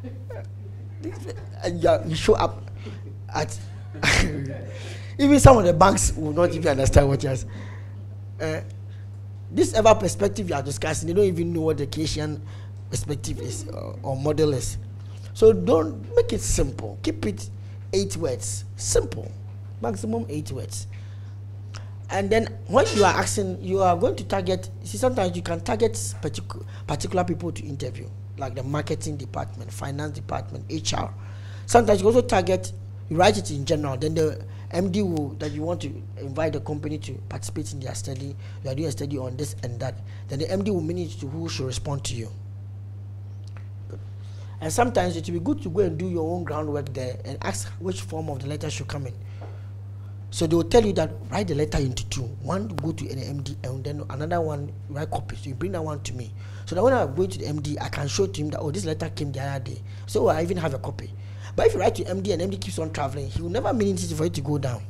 And you show up at even some of the banks will not even understand what you're saying. Uh, this ever perspective you are discussing, they don't even know what the Keynesian perspective is or, or model is. So don't make it simple. Keep it eight words. Simple. Maximum eight words. And then when you are asking, you are going to target, see, sometimes you can target particular particular people to interview, like the marketing department, finance department, H R. Sometimes you also target, you write it in general, then the M D will, that you want to invite the company to participate in their study, you are doing a study on this and that, then the M D will manage to who should respond to you. Good. And sometimes it will be good to go and do your own groundwork there and ask which form of the letter should come in. So they will tell you that write the letter into two. One to go to an M D and then another one write copy. So you bring that one to me. So that when I go to the M D, I can show to him that, oh, this letter came the other day. So I even have a copy. But if you write to M D and M D keeps on traveling, he will never mean it for it to go down.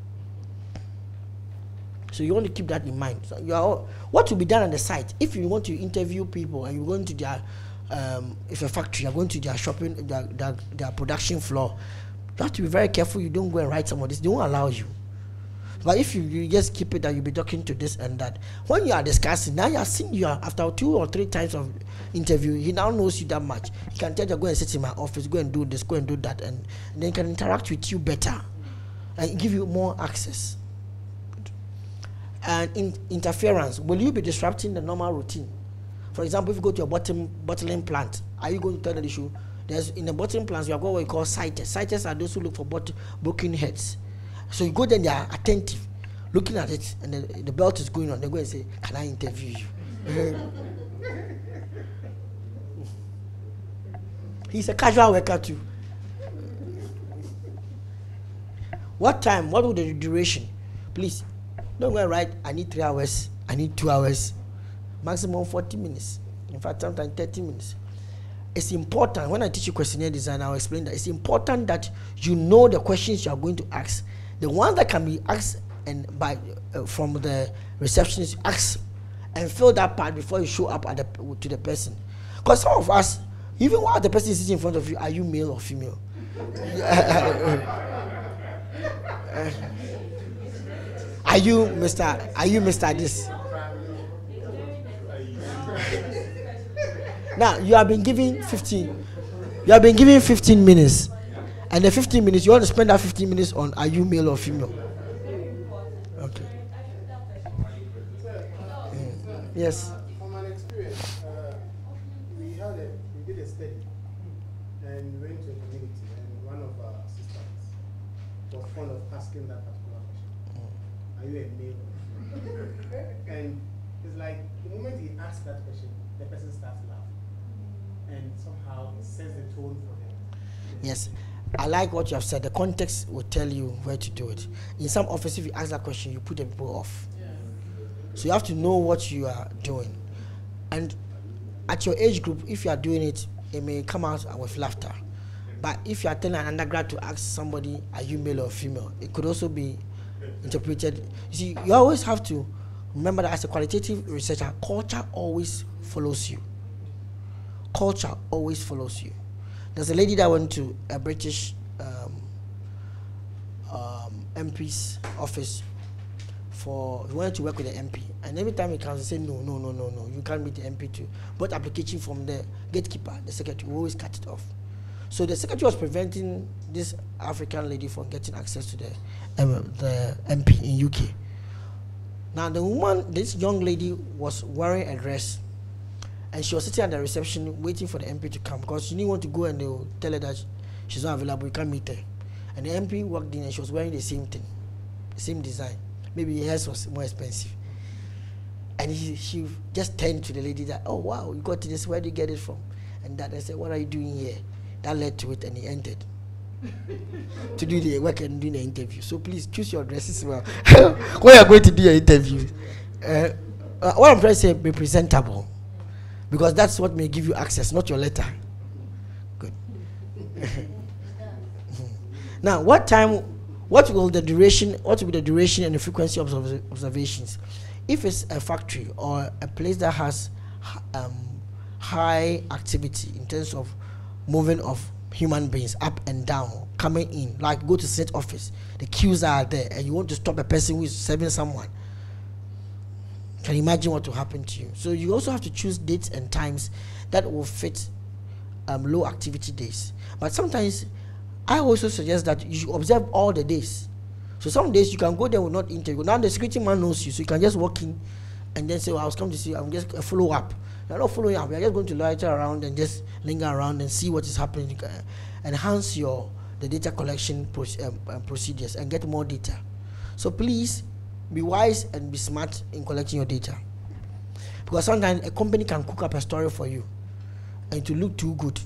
So you want to keep that in mind. So you are, what will be done on the site? If you want to interview people and you're going to their, um, if a factory, you're going to their shopping, their, their, their production floor, you have to be very careful you don't go and write some of this. They won't allow you. But if you, you just keep it that you'll be talking to this and that, when you are discussing, now you are seeing you are after two or three times of interview, he now knows you that much. He can tell you, go and sit in my office, go and do this, go and do that, and, and then he can interact with you better and give you more access. And in interference, will you be disrupting the normal routine? For example, if you go to a bottom, bottling plant, are you going to tell the issue? There's in the bottling plants, we have got what we call sighters. Sighters are those who look for bot booking heads. So you go there, they are attentive, looking at it, and the, the belt is going on. They go and say, "Can I interview you?" He's a casual worker too. What time? What would the duration? Please, don't go and write, I need three hours, I need two hours, maximum forty minutes. In fact, sometimes thirty minutes. It's important, when I teach you questionnaire design, I'll explain that it's important that you know the questions you are going to ask. The ones that can be asked and by uh, from the receptionist, ask and fill that part before you show up at the, to the person. Because some of us, even while the person is sitting in front of you, are you male or female? uh, are you Mister Are you Mister This? Now you have been given fifteen. You have been given fifteen minutes, and the fifteen minutes you want to spend that fifteen minutes on are you male or female? Okay. Mm. Yes. From an experience, uh, we had a we did a study, and we went to a community, and one of our assistants was fond of asking that particular question: "Are you a male or a female?" And it's like the moment he asked that question, the person starts laughing. And somehow it sets the tone for them. Yes, I like what you have said. The context will tell you where to do it. In some offices, if you ask that question, you put the people off. Yeah. So you have to know what you are doing. And at your age group, if you are doing it, it may come out with laughter. But if you are telling an undergrad to ask somebody, are you male or female, it could also be interpreted. You see, you always have to remember that as a qualitative researcher, culture always follows you. Culture always follows you. There's a lady that went to a British um, um, M P's office for, he wanted to work with the M P. And every time he comes, he said, no, no, no, no, no, you can't meet the M P too. But application from the gatekeeper, the secretary, we always cut it off. So the secretary was preventing this African lady from getting access to the, um, the M P in U K. Now the woman, this young lady was wearing a dress, and she was sitting at the reception waiting for the M P to come because she didn't want to go and they will tell her that she's not available, you can't meet her. And the M P walked in and she was wearing the same thing, the same design. Maybe hers was more expensive. And he, she just turned to the lady that, oh wow, you got this, where did you get it from? And that I said, what are you doing here? That led to it and he entered to do the work and do the interview. So please choose your dresses well. When you're going to do your interview. Uh, uh, what I'm trying to say, be presentable. Because that's what may give you access, not your letter. Good. Now, what time, what will the duration, what will be the duration and the frequency of observations? If it's a factory or a place that has um, high activity in terms of moving of human beings up and down, coming in, like go to state office, the queues are there, and you want to stop a person who is serving someone, can you imagine what will happen to you? So you also have to choose dates and times that will fit um, low activity days. But sometimes I also suggest that you should observe all the days. So some days you can go there will not interview. Now the security man knows you, so you can just walk in and then say, well, I was coming to see you. I'm just a follow up. You're not following up. You're just going to loiter around and just linger around and see what is happening. You can enhance your the data collection proce um, um, procedures and get more data. So please be wise and be smart in collecting your data. Because sometimes a company can cook up a story for you and to look too good.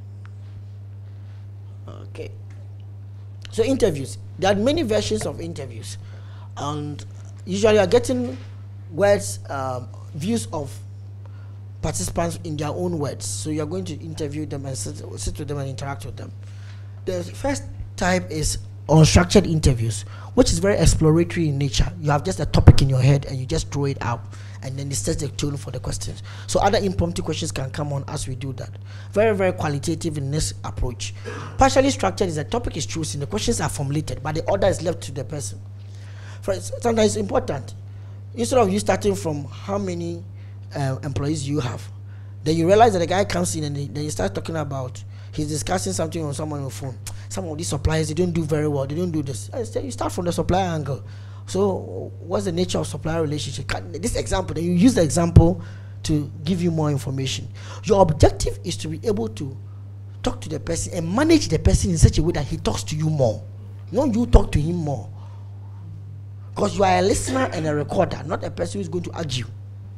Okay. So interviews. There are many versions of interviews. And usually you are getting words, um, views of participants in their own words. So you are going to interview them and sit, sit with them and interact with them. The first type is unstructured interviews, which is very exploratory in nature. You have just a topic in your head and you just throw it out and then it sets the tone for the questions. So other impromptu questions can come on as we do that. Very, very qualitative in this approach. Partially structured is the topic is chosen, the questions are formulated, but the order is left to the person. For sometimes it's important. Instead of you starting from how many uh, employees you have, then you realize that the guy comes in and then you start talking about he's discussing something on someone on the phone. Some of these suppliers, they don't do very well. They don't do this. You start from the supplier angle. So what's the nature of supplier relationship? This example, then you use the example to give you more information. Your objective is to be able to talk to the person and manage the person in such a way that he talks to you more. Not you talk to him more. Because you are a listener and a recorder, not a person who is going to argue.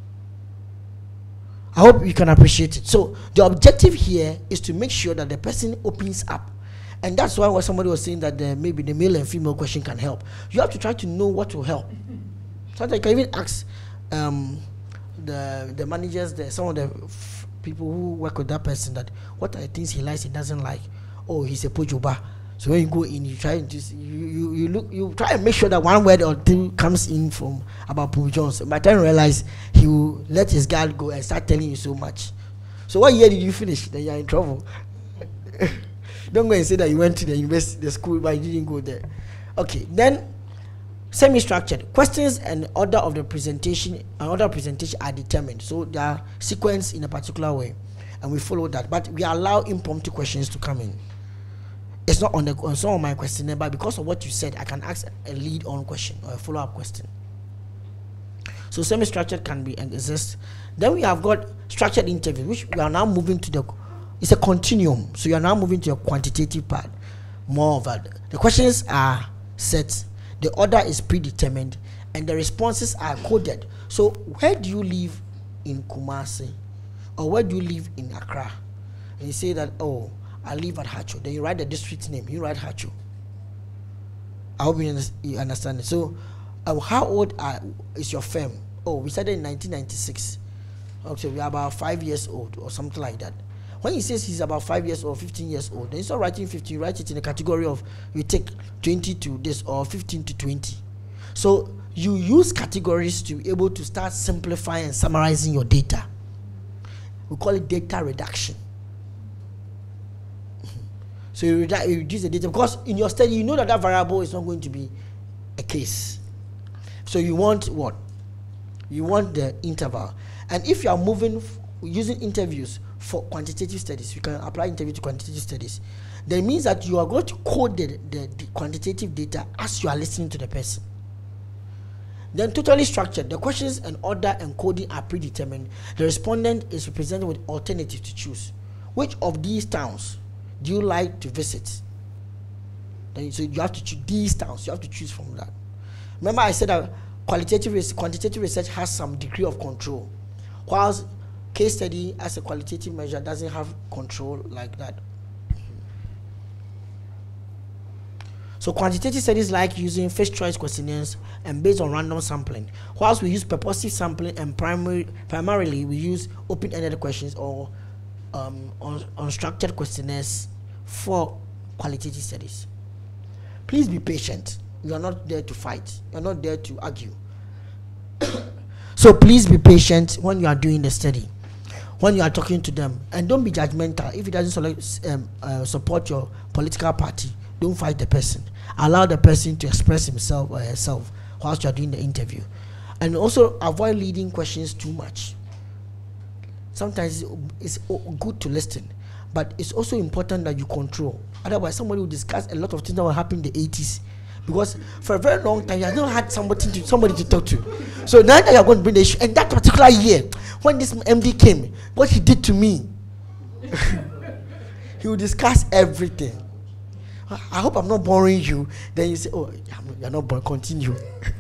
I hope you can appreciate it. So the objective here is to make sure that the person opens up. And that's why when somebody was saying that the, maybe the male and female question can help. You have to try to know what will help. Sometimes you can even ask um, the the managers, the, some of the f people who work with that person, that what are the things he likes, he doesn't like. Oh, he's a pojoba. So when you go in, you try to you, you you look you try and make sure that one word or two comes in from about Pooh Jones. By the time you realize, he will let his guard go and start telling you so much. So what year did you finish? Then you are in trouble. Don't go and say that you went to the university, the school, but you didn't go there. Okay, then semi-structured questions and order of the presentation and order of presentation are determined. So they are sequenced in a particular way, and we follow that. But we allow impromptu questions to come in. It's not on the on some of my questionnaire, but because of what you said, I can ask a lead-on question or a follow-up question. So semi-structured can be and exist. Then we have got structured interviews, which we are now moving to the. It's a continuum. So you are now moving to a quantitative part. More of that. The questions are set, the order is predetermined, and the responses are coded. So where do you live in Kumasi? Or where do you live in Accra? And you say that, oh, I live at Hacho. Then you write the district name. You write Hacho. I hope you, under you understand it. So uh, how old are, is your firm? Oh, we started in nineteen ninety-six. Okay, we are about five years old or something like that. When he says he's about five years old, fifteen years old, then instead of writing fifteen, you write it in a category of you take twenty to this or fifteen to twenty. So you use categories to be able to start simplifying and summarizing your data. We call it data reduction. So you, redu you reduce the data because in your study you know that that variable is not going to be a case. So you want what? You want the interval. And if you are moving using interviews for quantitative studies, you can apply interview to quantitative studies. That means that you are going to code the, the, the quantitative data as you are listening to the person. Then totally structured, the questions and order and coding are predetermined. The respondent is represented with alternatives to choose. Which of these towns do you like to visit? Then so you have to choose these towns. You have to choose from that. Remember, I said that qualitative quantitative research has some degree of control, whilst case study as a qualitative measure doesn't have control like that. So quantitative studies like using first choice questionnaires and based on random sampling, whilst we use purposive sampling and primary primarily we use open-ended questions or um, un unstructured questionnaires for qualitative studies. Please be patient. You are not there to fight. You are not there to argue. So please be patient when you are doing the study, when you are talking to them, and don't be judgmental. If it doesn't select, um, uh, support your political party, don't fight the person. Allow the person to express himself or herself whilst you are doing the interview. And also avoid leading questions too much. Sometimes it's good to listen, but it's also important that you control. Otherwise, somebody will discuss a lot of things that will happen in the eighties. Because for a very long time, you have not had somebody to, somebody to talk to. So now that you are going to bring the issue, and that particular year, when this M D came, what he did to me, he will discuss everything. I hope I'm not boring you. Then you say, oh, you're not boring, continue.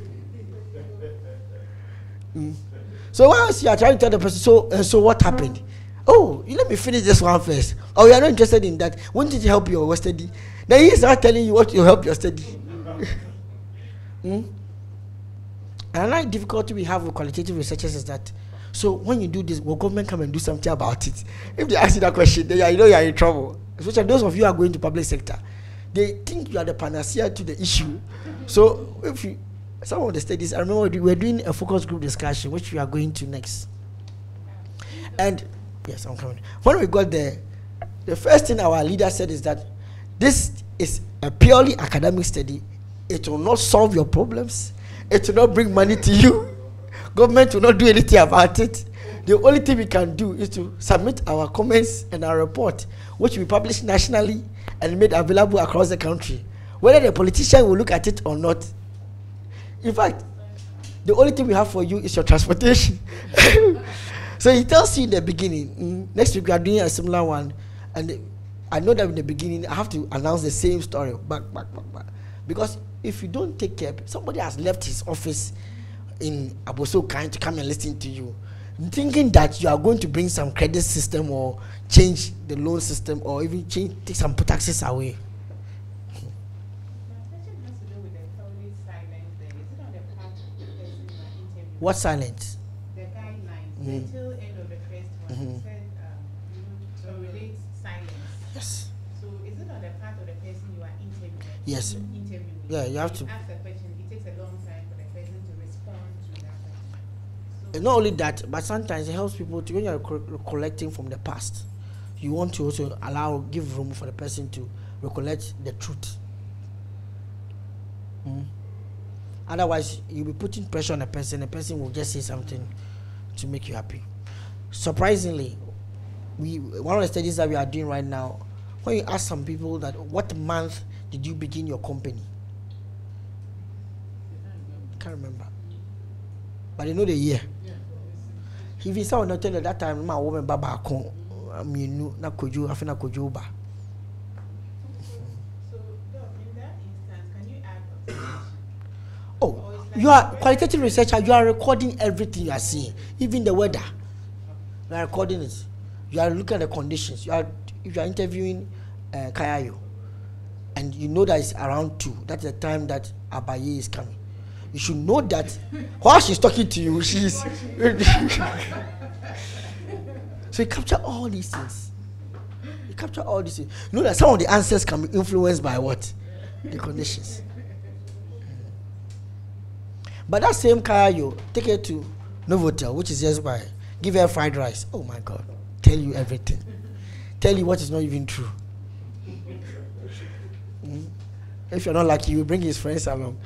mm. So once you are trying to tell the person, so, uh, so what happened? Oh, you let me finish this one first. Oh, you are not interested in that. Won't it help your study? Then he start telling you what will help your study. mm? Another difficulty we have with qualitative researchers is that, so when you do this, will government come and do something about it? If they ask you that question, then you know you are in trouble. Especially those of you who are going to public sector. They think you are the panacea to the issue. So if you, some of the studies, I remember we were doing a focus group discussion, which we are going to next. And yes, I'm coming. When we got there, the first thing our leader said is that this is a purely academic study. It will not solve your problems. It will not bring money to you. Government will not do anything about it. The only thing we can do is to submit our comments and our report, which we publish nationally and made available across the country. Whether the politician will look at it or not. In fact, the only thing we have for you is your transportation. So he tells you in the beginning, mm, next week we are doing a similar one, and I know that in the beginning I have to announce the same story, back, back, back, back. Because if you don't take care, somebody has left his office in Aboso Kind to come and listen to you, thinking that you are going to bring some credit system or change the loan system or even change, take some taxes away. What silence? The guidelines, Mm. until end of the first one, Mhm. it said um, you know, to relate silence. Yes. So is it on the part of the person you are interviewing? Yes. Interviewing. Yeah, you have to. Ask a question. It takes a long time for the person to respond to that question. So And not only that, but sometimes it helps people to, when you're co- collecting from the past, you want to also allow, give room for the person to recollect the truth. Mm. Otherwise, you'll be putting pressure on a person, the person will just say something to make you happy. Surprisingly, we one of the studies that we are doing right now, when you ask some people that what month did you begin your company? Can't remember. But they know the year. If you saw not tell you that time, my woman baba kon I mean na kojo afina kojo ba. So, Doc, in that instance, can you add observation? Oh, you are qualitative researcher, you are recording everything you are seeing, even the weather. You are recording it. You are looking at the conditions. You are if you are interviewing uh, Kayayo and you know that it's around two, that's the time that Abaye is coming. You should know that while she's talking to you, she's so you capture all these things. You capture all these things. You know that some of the answers can be influenced by what? The conditions. But that same Kayayo, take her to Novotel, which is just by, give her fried rice. Oh my God. Tell you everything. Tell you what is not even true. Mm. If you're not lucky, you will bring his friends along.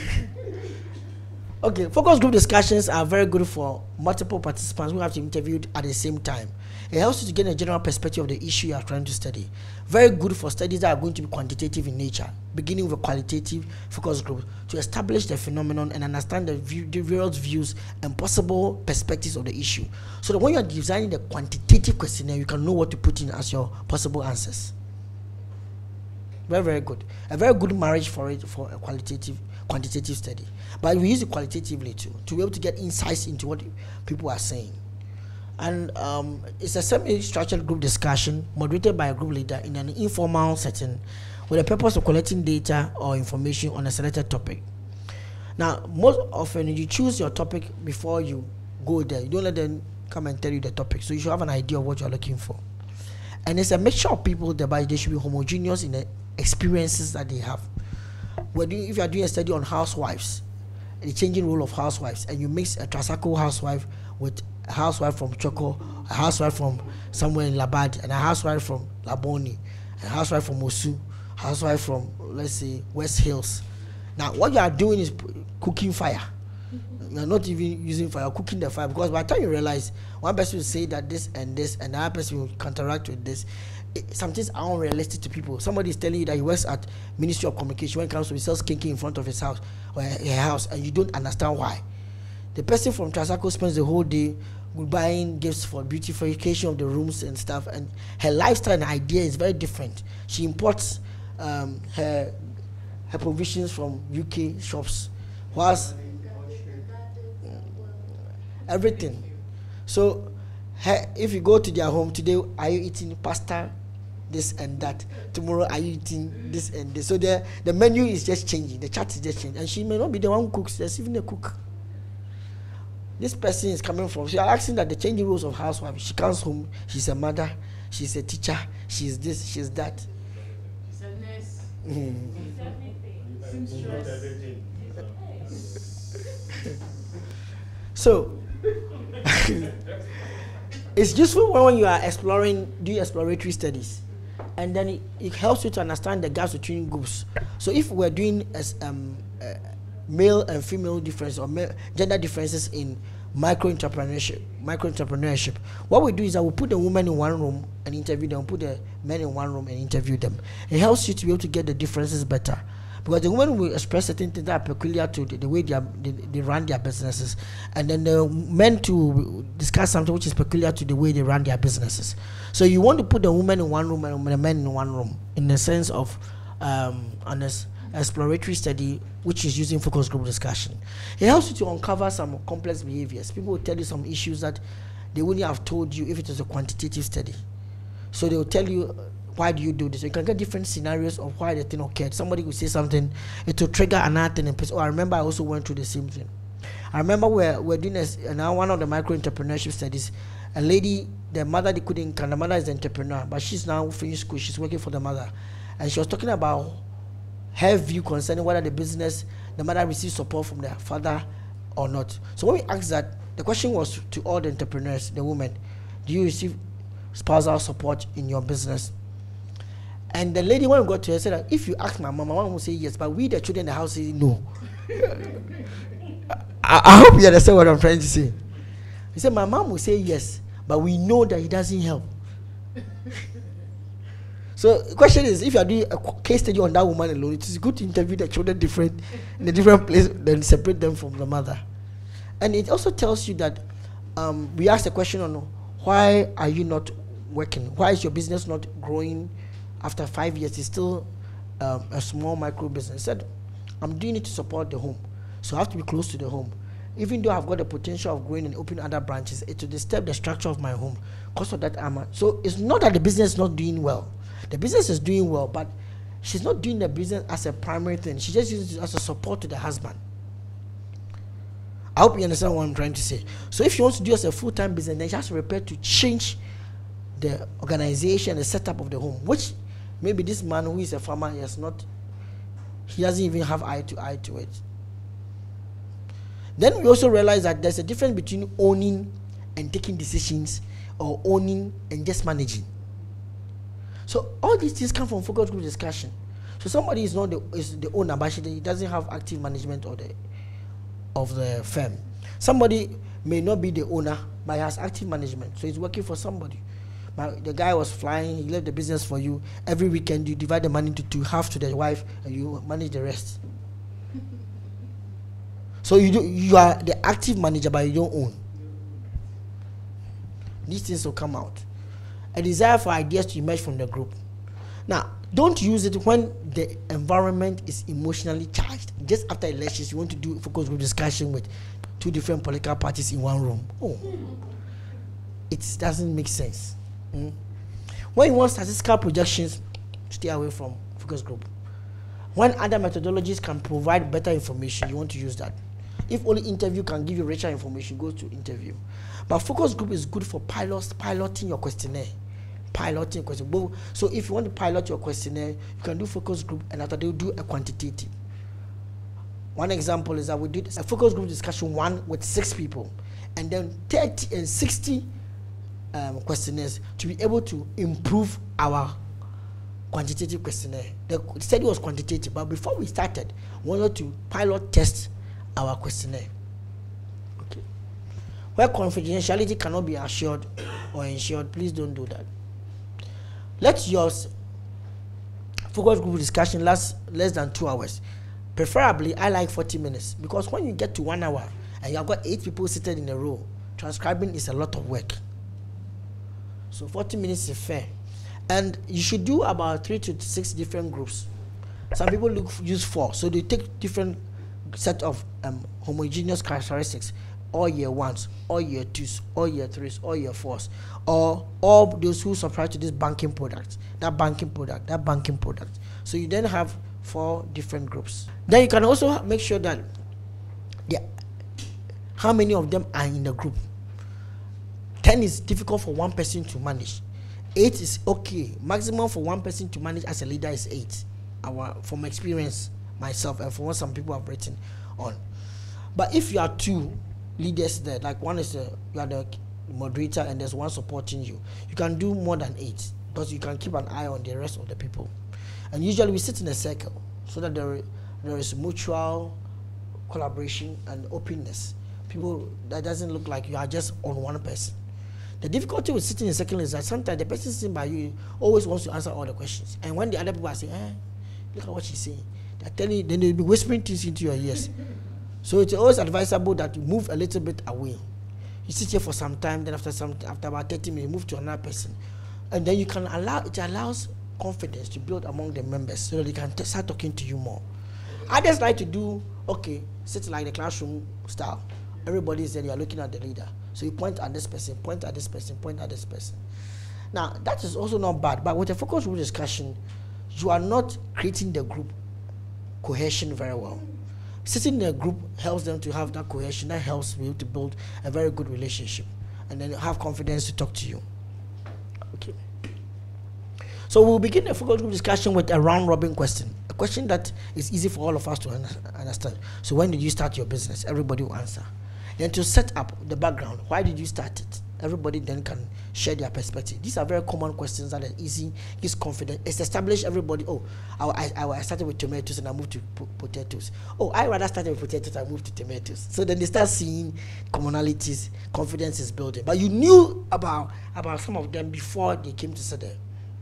Okay, focus group discussions are very good for multiple participants who have to be interviewed at the same time. It helps you to get a general perspective of the issue you are trying to study. Very good for studies that are going to be quantitative in nature, beginning with a qualitative focus group to establish the phenomenon and understand the, view, the various views and possible perspectives of the issue. So that when you are designing the quantitative questionnaire, you can know what to put in as your possible answers. Very, very good. A very good marriage for it for a qualitative, quantitative study. But we use it qualitatively too, to be able to get insights into what people are saying. And um, it's a semi-structured group discussion moderated by a group leader in an informal setting with the purpose of collecting data or information on a selected topic. Now, most often you choose your topic before you go there. You don't let them come and tell you the topic. So you should have an idea of what you're looking for. And it's a mixture of people, thereby they should be homogeneous in the experiences that they have. When you, if you are doing a study on housewives, the changing role of housewives, and you mix a Trasacco housewife with a housewife from Choco, a housewife from somewhere in Labad, and a housewife from Laboni, and a housewife from Osu, a housewife from, let's say, West Hills. Now, what you are doing is cooking fire. You are not even using fire, cooking the fire, because by the time you realize, one person will say that this and this, and another person will counteract with this. It, some things are unrealistic to people. Somebody is telling you that he works at Ministry of Communication when it comes to he sells kinky in front of his house or her house, and you don't understand why. The person from Trasacco spends the whole day buying gifts for beautification of the rooms and stuff, and her lifestyle and idea is very different. She imports um, her her provisions from U K shops, whilst everything. So, her, if you go to their home today, are you eating pasta, this and that? Tomorrow, are you eating this and this? So the the menu is just changing. The chart is just changing, and she may not be the one who cooks. There's even a cook. This person is coming from. She are asking that the changing roles of housewife. She comes home. She's a mother. She's a teacher. She's this. She's that. She's a nurse. Mm. So it's useful when you are exploring, doing exploratory studies, and then it, it helps you to understand the gaps between groups. So if we're doing as um, uh, male and female difference or male, gender differences in micro entrepreneurship. Micro entrepreneurship. What we do is that we put the women in one room and interview them, put the men in one room and interview them. It helps you to be able to get the differences better. Because the women will express certain things that are peculiar to the, the way they, are, they, they run their businesses. And then the men to discuss something which is peculiar to the way they run their businesses. So you want to put the women in one room and the men in one room in the sense of um, an exploratory study which is using focus group discussion. It helps you to uncover some complex behaviors. People will tell you some issues that they wouldn't have told you if it was a quantitative study. So they will tell you, why do you do this? So you can get different scenarios of why the thing occurred. Somebody will say something, it will trigger another thing. And oh, I remember I also went through the same thing. I remember we're, we're doing this, now one of the micro entrepreneurship studies. A lady, the mother, they couldn't, the mother is the entrepreneur, but she's now finished school, she's working for the mother. And she was talking about her view concerning whether the business, the mother receives support from the father or not. So when we asked that, the question was to all the entrepreneurs, the women, do you receive spousal support in your business? And the lady, when we got to her, said that if you ask my mom, my mom will say yes, but we, the children in the house, say no. I, I hope you understand what I'm trying to say. He said, my mom will say yes, but we know that he doesn't help. So the question is, if you are doing a case study on that woman alone, it is good to interview the children different in a different place, then separate them from the mother. And it also tells you that um, we asked the question on why are you not working? Why is your business not growing? After five years, it's still um, a small micro business. He said, I'm doing it to support the home. So I have to be close to the home. Even though I've got the potential of growing and opening other branches, it will disturb the structure of my home. Because of that, I'm a, so it's not that the business is not doing well. The business is doing well, but she's not doing the business as a primary thing. She just uses it as a support to the husband. I hope you understand what I'm trying to say. So if she wants to do as a full-time business, then she has to prepare to change the organization, the setup of the home, which maybe this man who is a farmer, he has not, he doesn't even have eye to eye to it. Then we also realize that there's a difference between owning and taking decisions, or owning and just managing. So all these things come from focus group discussion. So somebody is not the, is the owner, but he doesn't have active management of the of the firm. Somebody may not be the owner, but he has active management, so he's working for somebody. But the guy was flying, he left the business for you. Every weekend you divide the money into two, half to the wife, and you manage the rest. So you do, you are the active manager, but you don't own. These things will come out. A desire for ideas to emerge from the group. Now, don't use it when the environment is emotionally charged. Just after elections, you want to do focus group discussion with two different political parties in one room. Oh, it doesn't make sense. Mm. When you want statistical projections, stay away from focus group. When other methodologies can provide better information, you want to use that. If only interview can give you richer information, go to interview. But focus group is good for pilots, piloting your questionnaire. Piloting question. So if you want to pilot your questionnaire, you can do focus group, and after they do a quantitative. One example is that we did a focus group discussion one with six people, and then thirty and sixty um, questionnaires to be able to improve our quantitative questionnaire. The study was quantitative, but before we started, we wanted to pilot test our questionnaire. Okay. Where confidentiality cannot be assured or ensured, please don't do that. Let your focus group discussion last less than two hours. Preferably, I like forty minutes, because when you get to one hour and you have got eight people seated in a row, transcribing is a lot of work. So forty minutes is fair. And you should do about three to six different groups. Some people look use four, so they take different set of um, homogeneous characteristics, all year ones, all year twos, all year threes, all year fours, or all those who subscribe to this banking product, that banking product, that banking product. So you then have four different groups. Then you can also make sure that yeah, how many of them are in the group. ten is difficult for one person to manage. eight is okay. Maximum for one person to manage as a leader is eight. Our, from experience, myself, and from what some people have written on. But if you are two leaders there, like one is a, you are the moderator and there's one supporting you, you can do more than eight, because you can keep an eye on the rest of the people. And usually we sit in a circle so that there, there is mutual collaboration, and openness. People, that doesn't look like you are just on one person. The difficulty with sitting in circle is that sometimes the person sitting by you always wants to answer all the questions. And when the other people are saying, eh, look at what she's saying, they're telling you, then they'll be whispering things into your ears. So it's always advisable that you move a little bit away. You sit here for some time, then after some after about thirty minutes, you move to another person. And then you can allow, it allows confidence to build among the members so that they can t- start talking to you more. Others like to do, okay, sit like the classroom style. Everybody is there, you are looking at the leader. So you point at this person, point at this person, point at this person. Now, that is also not bad, but with a focus group discussion, you are not creating the group cohesion very well. Sitting in a group helps them to have that cohesion, that helps you to build a very good relationship, and then have confidence to talk to you. Okay. So we'll begin a focus group discussion with a round robin question, a question that is easy for all of us to un- understand. So when did you start your business? Everybody will answer. Then to set up the background, why did you start it? Everybody then can share their perspective. These are very common questions that are easy, gives confidence. It's established everybody. Oh, I, I, I started with tomatoes and I moved to po- potatoes. Oh, I rather started with potatoes and moved to tomatoes. So then they start seeing commonalities, confidence is building. But you knew about, about some of them before they came to sit there.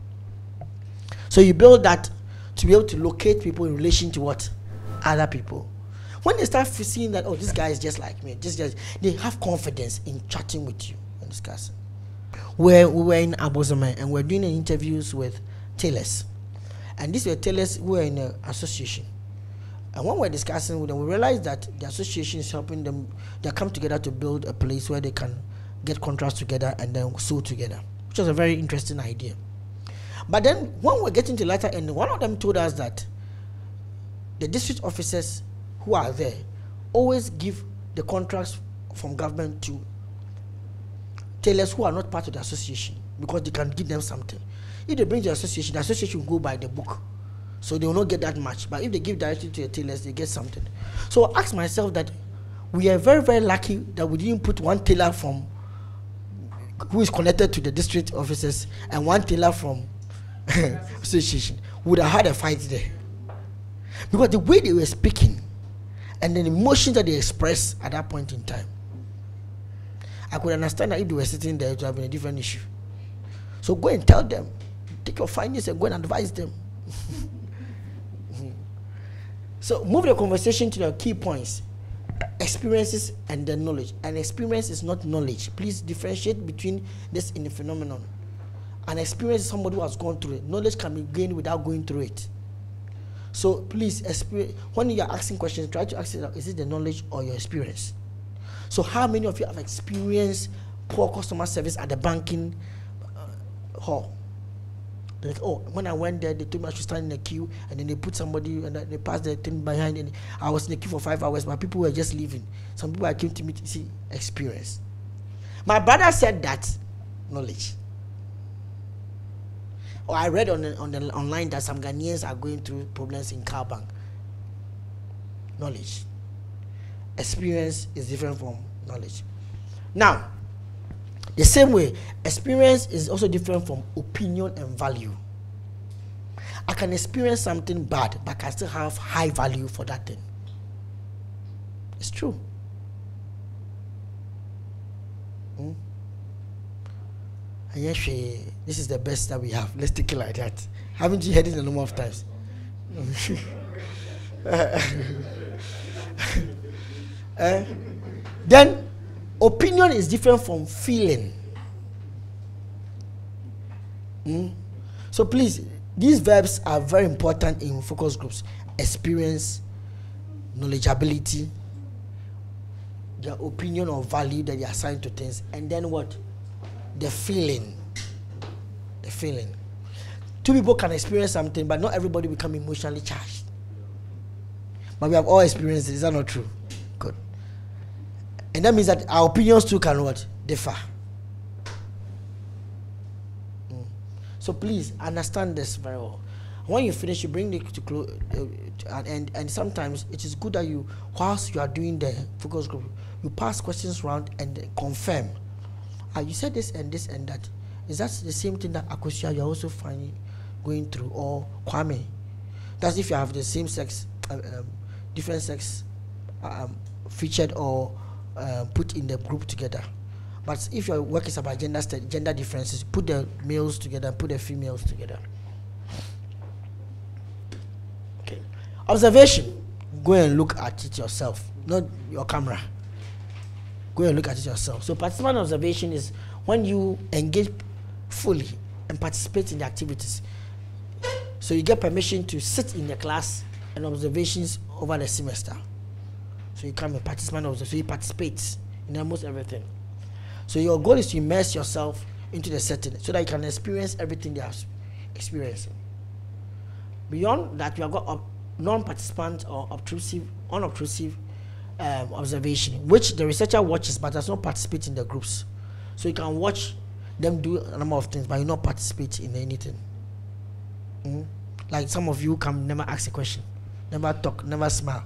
So you build that to be able to locate people in relation to what? Other people. When they start seeing that, oh, this guy is just like me, just, just they have confidence in chatting with you and discussing. We're, we were in Abozame and we're doing interviews with tailors. And these were tailors who were in an association. And when we're discussing with them, we realized that the association is helping them, they come together to build a place where they can get contracts together and then sew together, which was a very interesting idea. But then when we're getting to the latter end, one of them told us that the district officers who are there always give the contracts from government to tailors who are not part of the association because they can give them something. If they bring the association, the association will go by the book. So they will not get that much. But if they give directly to the tailors, they get something. So I asked myself that we are very, very lucky that we didn't put one tailor from who is connected to the district officers and one tailor from association. We would have had a fight there. Because the way they were speaking and the emotions that they expressed at that point in time, I could understand that if they were sitting there, it would have been a different issue. So go and tell them, take your findings and go and advise them. So move the conversation to the key points, experiences and the knowledge. And experience is not knowledge. Please differentiate between this in the phenomenon. An experience is somebody who has gone through it. Knowledge can be gained without going through it. So please, experience, when you are asking questions, try to ask it, is it the knowledge or your experience? So how many of you have experienced poor customer service at the banking uh, hall? Like, oh, when I went there, they told me I should stand in a queue, and then they put somebody, and they passed the thing behind, and I was in the queue for five hours, but people were just leaving. Some people I came to meet, see, experience. My brother said that, knowledge. Or I read on the, on the online that some Ghanaians are going through problems in car bank. Knowledge. Experience is different from knowledge. Now, the same way, experience is also different from opinion and value. I can experience something bad, but I can still have high value for that thing. It's true. Hmm? And yes, this is the best that we have. Let's take it like that. Haven't you heard it a number of times? uh, then, opinion is different from feeling. Mm? So please, these verbs are very important in focus groups. Experience, knowledgeability, their opinion or value that they assign to things, and then what? The feeling. The feeling. Two people can experience something, but not everybody become emotionally charged. But we have all experienced it. Is that not true? Good. And that means that our opinions too can what? Differ. Mm. So please understand this very well. When you finish, you bring it to close, uh, and and sometimes it is good that you, whilst you are doing the focus group, you pass questions around and confirm. Ah, you said this and this and that. Is that the same thing that Akosia you're also finding going through, or Kwame? That's if you have the same sex, uh, um, different sex um, featured or uh, put in the group together. But if your work is about gender st- gender differences, put the males together, put the females together. Okay. Observation. Go and look at it yourself, not your camera. Go and look at it yourself. So participant observation is when you engage fully and participate in the activities. So you get permission to sit in the class and observations over the semester. So you come a participant observer, so you participate in almost everything. So your goal is to immerse yourself into the setting so that you can experience everything they are experiencing. Beyond that, you have got ob- non-participant or obtrusive, unobtrusive um, observation, which the researcher watches but does not participate in the groups. So you can watch them do a number of things, but you not participate in anything. Mm? Like some of you can never ask a question, never talk, never smile.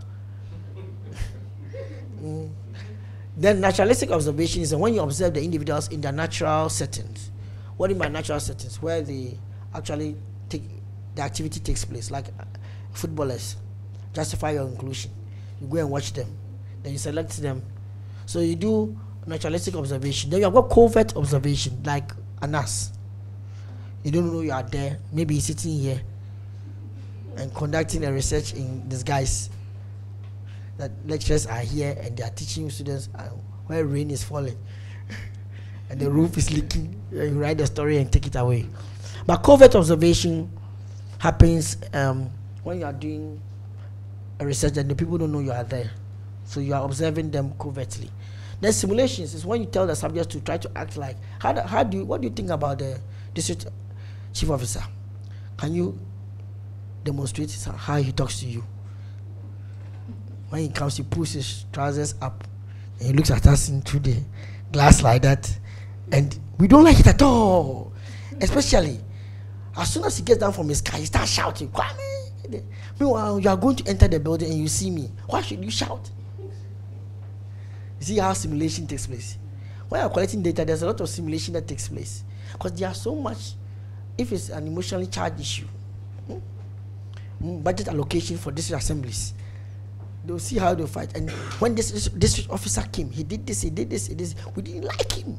mm. Then naturalistic observation is when you observe the individuals in their natural settings. What do you mean by natural settings? Where they actually take the activity takes place, like uh, footballers. Justify your inclusion. You go and watch them, then you select them. So you do naturalistic observation. Then you have got covert observation, like a nurse. You don't know you are there. Maybe he's sitting here and conducting a research in disguise. That lecturers are here and they are teaching students uh, where rain is falling and the roof is leaking. You write the story and take it away. But covert observation happens um, when you are doing a research and the people don't know you are there. So you are observing them covertly. Then simulations is when you tell the subjects to try to act like, how do, how do you, what do you think about the district chief officer? Can you demonstrate how he talks to you? When he comes, he pulls his trousers up and he looks at us through the glass like that. And we don't like it at all. Especially, as soon as he gets down from his car, he starts shouting, Kwame! Meanwhile, you are going to enter the building and you see me. Why should you shout? You see how simulation takes place. When you're collecting data, there's a lot of simulation that takes place. Because there are so much, if it's an emotionally charged issue, hmm? Hmm, budget allocation for district assemblies, they'll see how they fight. And when this, this district officer came, he did this, he did this, he did this. We didn't like him.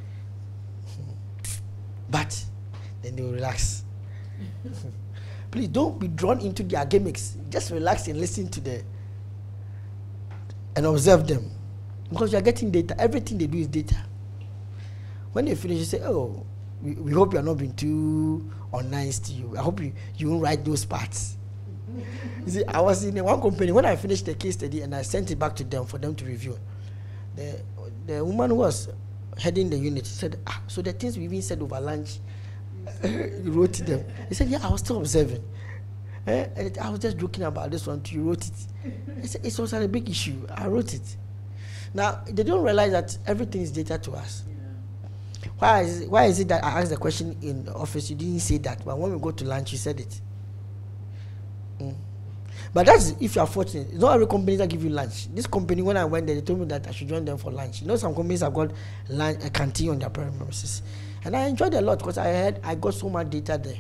But then they'll relax. Please don't be drawn into their gimmicks. Just relax and listen to them and observe them. Because you are getting data. Everything they do is data. When they finish, you say, oh, we, we hope you are not being too unnice to you. I hope you, you won't write those parts. You see, I was in one company when I finished the case study and I sent it back to them for them to review. The the woman who was heading the unit said, ah, so the things we even said over lunch, you wrote them. He said, yeah, I was still observing. Eh? And I was just joking about this one. You wrote it. I said, it was a big issue. I wrote it. Now, they don't realize that everything is data to us. Yeah. Why is it, why is it that I asked the question in the office, you didn't say that, but when we go to lunch, you said it? Mm. But that's if you are fortunate. It's not every company that give you lunch. This company, when I went there, they told me that I should join them for lunch. You know, some companies have got lunch, a canteen on their premises. And I enjoyed it a lot because I had I got so much data there.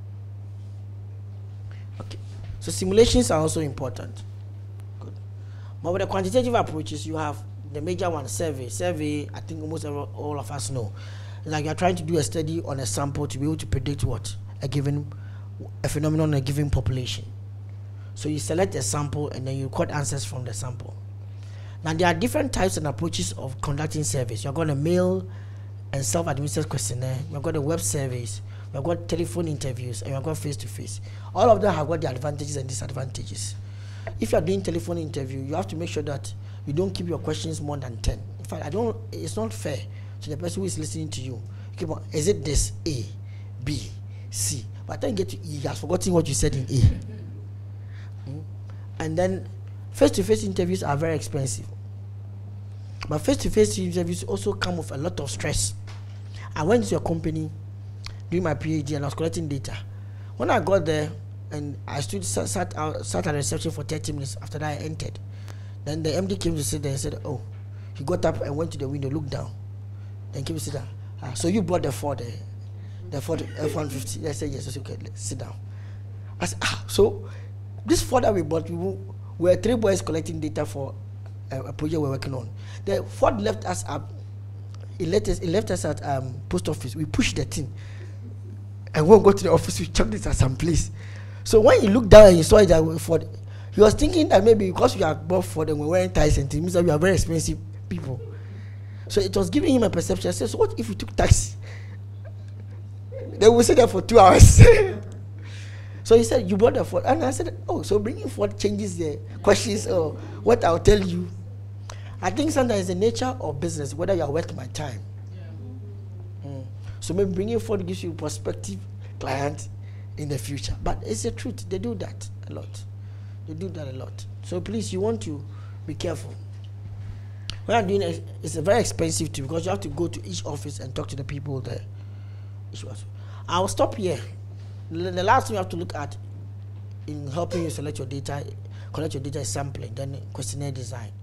Okay. So simulations are also important. Good. But with the quantitative approaches, you have the major one, survey. Survey, I think almost every, all of us know. It's like you're trying to do a study on a sample to be able to predict what? A given, a phenomenon in a given population. So you select a sample and then you record answers from the sample. Now there are different types and approaches of conducting surveys. You've got a mail and self-administered questionnaire. You've got the web surveys. You've got telephone interviews, and you've got face-to-face. All of them have got their advantages and disadvantages. If you are doing telephone interview, you have to make sure that you don't keep your questions more than ten. In fact, I don't. It's not fair to the person who is listening to you. You keep on, is it this A, B, C? By the time you get to E, you have forgotten what you said in A. Mm. And then face-to-face interviews are very expensive. But face-to-face interviews also come with a lot of stress. I went to a company doing my PhD and I was collecting data. When I got there and I stood sat, sat, out, sat at the reception for thirty minutes after that I entered. Then the M D came to sit there and said, oh, he got up and went to the window, looked down. Then came to sit down. Ah, so you brought the Ford, the, the Ford F one fifty. I said, yes, I said, okay, let's sit down. I said, ah, so this Ford that we bought, we were three boys collecting data for a, a project we're working on. The Ford left us up. He left us. He left us at um, post office. We pushed the thing, and when we go to the office, we chucked it at some place. So when he looked down and he saw it that Ford, he was thinking that maybe because we are both Ford and we're wearing ties and things, means that we are very expensive people. So it was giving him a perception. I said, so what if we took taxi? They will sit there for two hours. So he said, you brought the Ford. And I said, oh, so bringing Ford changes the questions or what I'll tell you. I think sometimes the nature of business, whether you are worth my time. Yeah. Mm. So maybe bringing Ford gives you prospective client in the future. But it's the truth. They do that a lot. They do that a lot. So please, you want to be careful. When I'm doing it, it's a very expensive too because you have to go to each office and talk to the people there. I'll stop here. The last thing you have to look at in helping you select your data, collect your data is sampling, then questionnaire design.